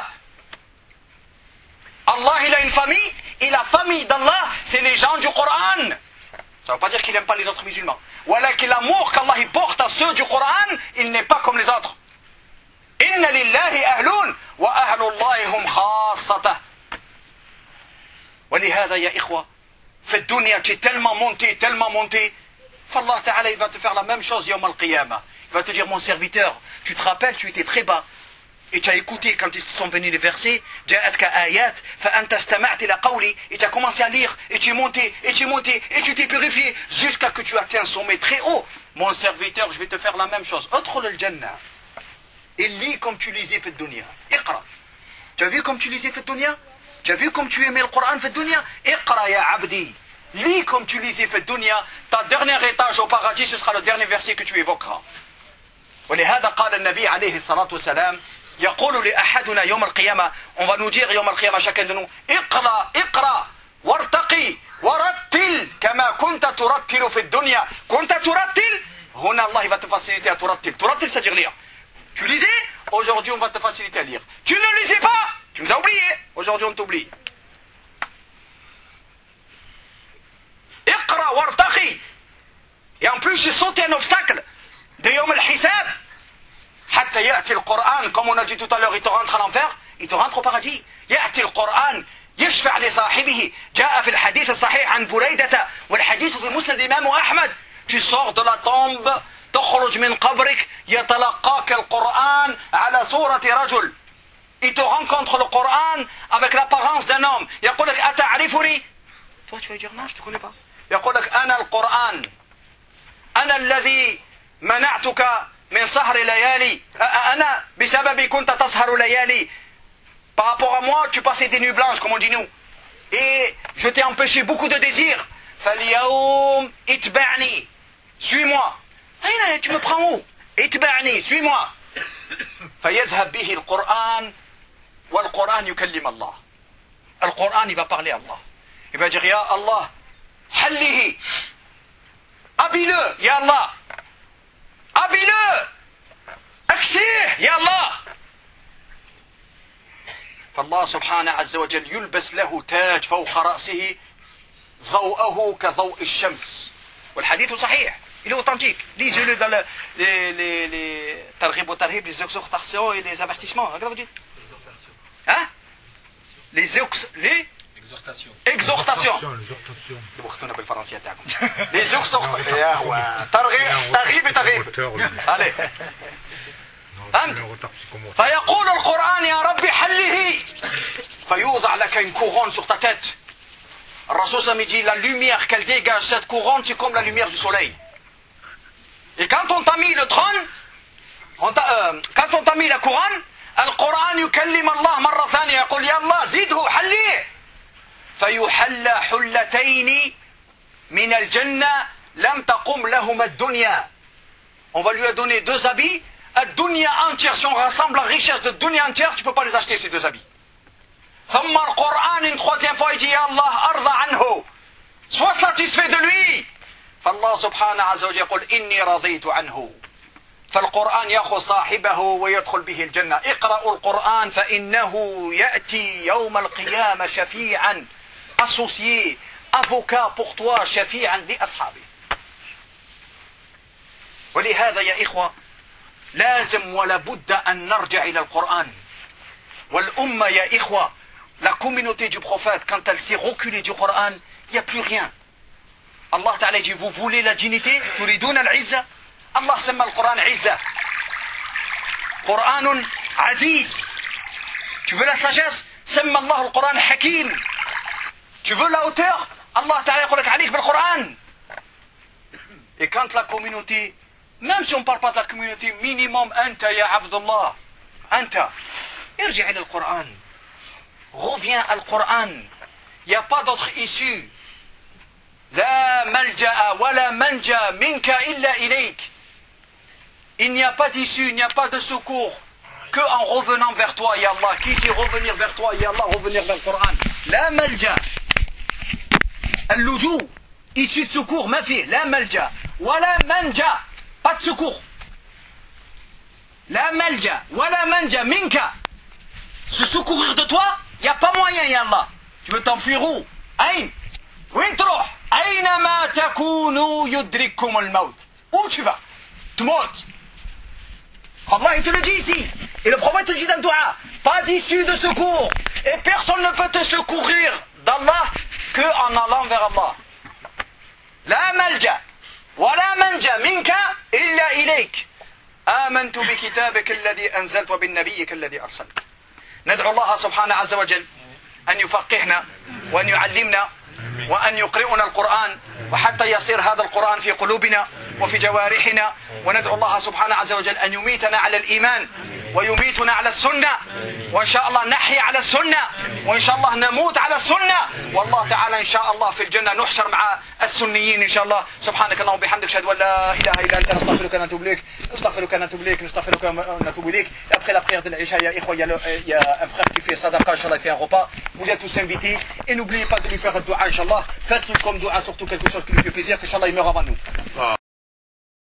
Speaker 1: Allah il a une famille, et la famille d'Allah, c'est les gens du Coran. Ça ne veut pas dire qu'il n'aime pas les autres musulmans. Voilà que l'amour qu'Allah porte à ceux du Coran, il n'est pas comme les autres. Inna lillahi ahlun, wa ahlullahi hum khassatah. ولهذا يا إخوة في الدنيا tu es tellement monté فالله تعالى il va te faire la même chose يوم القيامة. Il va te dire mon serviteur, tu te rappelles, tu étais très bas et tu as écouté quand ils sont venus les versets, جاءتك آيات فأنت استمعت إلى قولي, et tu as commencé à lire et tu es monté et tu t'es purifié jusqu'à que tu atteins un sommet très haut. Mon serviteur, je vais te faire la même chose. ادخل الجنة et lis comme tu lisais في الدنيا. اقرأ. Tu as vu comme tu lisais في الدنيا? Tu as vu comme tu aimais le Coran في الدنيا? اقرأ يا عبدي. Lis comme tu lisais في الدنيا. Ta dernier étage au paradis, ce sera le dernier verset que tu évoqueras. ولهذا قال النبي عليه الصلاة والسلام يقول لأحدنا يوم القيامة, on va nous dire يوم القيامة chacun de nous, اقرأ وارتقي ورتل كما كنت ترتل في الدنيا. كنت ترتل, هنا الله va te faciliter à ترتل. ترتل c'est-à-dire lire. Tu lisais, aujourd'hui on va te faciliter à lire. Tu ne lisais pas, tu nous as oubliés, aujourd'hui on t'oublie. اقرأ وارتقي. Et en plus j'ai sauté un obstacle de يوم الحساب. حتى يأتي القرآن, comme on a dit tout à l'heure, il te rentre à l'enfer, il te rentre au paradis. يأتي القرآن يشفع لصاحبه. جاء في الحديث الصحيح عن بريدة والحديث في مسند الإمام أحمد. Tu sors de la tombe, تخرج من قبرك, يتلقاك القرآن على صورة رجل. Il te rencontre le Coran avec l'apparence d'un homme. يقول لك أتعرفني? Toi tu vas dire non, je ne te connais pas. يقول لك أنا القرآن أنا الذي منعتك من سهر ليالي. أنا بسببي كنت تسهر ليالي. Par rapport à moi, tu passais des nuits blanches, comme on dit nous. Et je t'ai empêché beaucoup de désirs. فاليوم اتبعني. Suis-moi. Tu me prends où? اتبعني, suis-moi. فيذهب به القرآن والقرآن يكلم الله. Le Coran, il va parler à Allah. Il va dire, Ya Allah, hallihi. Habille-le, Ya Allah. Habille-le. Aksih, Ya Allah. فالله سبحانه عز وجل يلبس له تاج فوق رأسه ضوءه كضوء الشمس. والحديث صحيح. Il est authentique. Lisez-le dans les targhib ou tarhib, les exhortations et les avertissements. Qu'est-ce que vous dites? Hein? Les exhortations. Les exhortations. targhib et tarhib. Allez. فيقول القرآن يا ربي حله فيوضع لك une couronne sur ta tête. Le Rasul me dit la lumière qu'elle dégage, cette couronne, c'est comme la lumière du soleil. Et quand on t'a mis le trône, quand on t'a mis la couronne, القرآن يكلم الله مرة ثانية يقول يا الله زده حليه فيحلى حلتين من الجنة لم تقم لهما الدنيا. On va lui donner deux habits. الدنيا entière, si on rassemble la richesse de الدنيا entière, tu ne peux pas les acheter ces deux habits. ثم القرآن une troisième fois il dit يا الله أرضى عنه, sois satisfait de lui. فالله سبحانه عز وجل يقول إني رضيت عنه. فالقرآن يأخذ صاحبه ويدخل به الجنة. اقرأوا القرآن فإنه يأتي يوم القيامة شفيعا, associé, avocat pour toi, شفيعا لأصحابه. ولهذا يا إخوة لازم ولا بد أن نرجع إلى القرآن. والأمة يا إخوة, la communauté du prophète, quand elle s'est reculée du Coran, il n'y a plus rien. Allah Ta'ala dit, vous voulez la dignité, turidun al-izza. Allah semma le Coran izza. Coran aziz. Tu veux la sagesse, semma Allah le Coran hakim. Tu veux la hauteur, Allah Ta'ala yaqulak alik bil Coran. Et quand la communauté, même si on ne parle pas de la communauté, minimum, anta ya Abdullah, anta, irji' ila al-Coran. Reviens à Coran. Il n'y a pas d'autre issue. La malja'a wa la manja minka illa ilayk. Il n'y a pas d'issue, il n'y a pas de secours que en revenant vers toi, ya Allah. Qui dit revenir vers toi, ya Allah, revenir vers le Coran. La malja. Al-lujou. Issue de secours, ma fille. La malja. Wa la manja. Pas de secours. La malja. Wa la manja minka. Se secourir de toi, il n'y a pas moyen, ya Allah. Tu veux t'enfuir où? Aïn. Où تروح? أينما تكونوا يدرككم الموت. Où tu vas? Tu montes. Allah il te le dit ici. Et le prophète te dit dans le dua, pas d'issue de secours. Et personne ne peut te secourir d'Allah que en allant vers Allah. La malja. ولا منجا منك إلا إليك. آمنت بكتابك الذي أنزلت وبالنبيك الذي أرسلت. ندعو الله سبحانه عز وجل أن يفقهنا وأن يعلمنا وأن يقرئنا القرآن, وحتى يصير هذا القرآن في قلوبنا وفي جوارحنا. وندعو الله سبحانه عز وجل أن يميتنا على الإيمان ويميتنا على السنة, وإن شاء الله نحيا على السنة, وإن شاء الله نموت على السنة, والله تعالى إن شاء الله في الجنة نحشر مع السنيين إن شاء الله. سبحانك اللهم وبحمدك أشهد أن لا إله إلا أنت نستغفرك ونتوب إليك. نستغفرك ونتوب إليك. نستغفرك ونتوب إليك. Après la prière de l'Isha, il y a un frère qui fait sadaqa, Inch'Allah, il fait un repas. Vous êtes tous invités et n'oubliez pas de lui faire un dua, Inch'Allah. Faites-lui comme dua, surtout quelque chose qui lui fait plaisir, qu'Inch'Allah il meurt avant nous.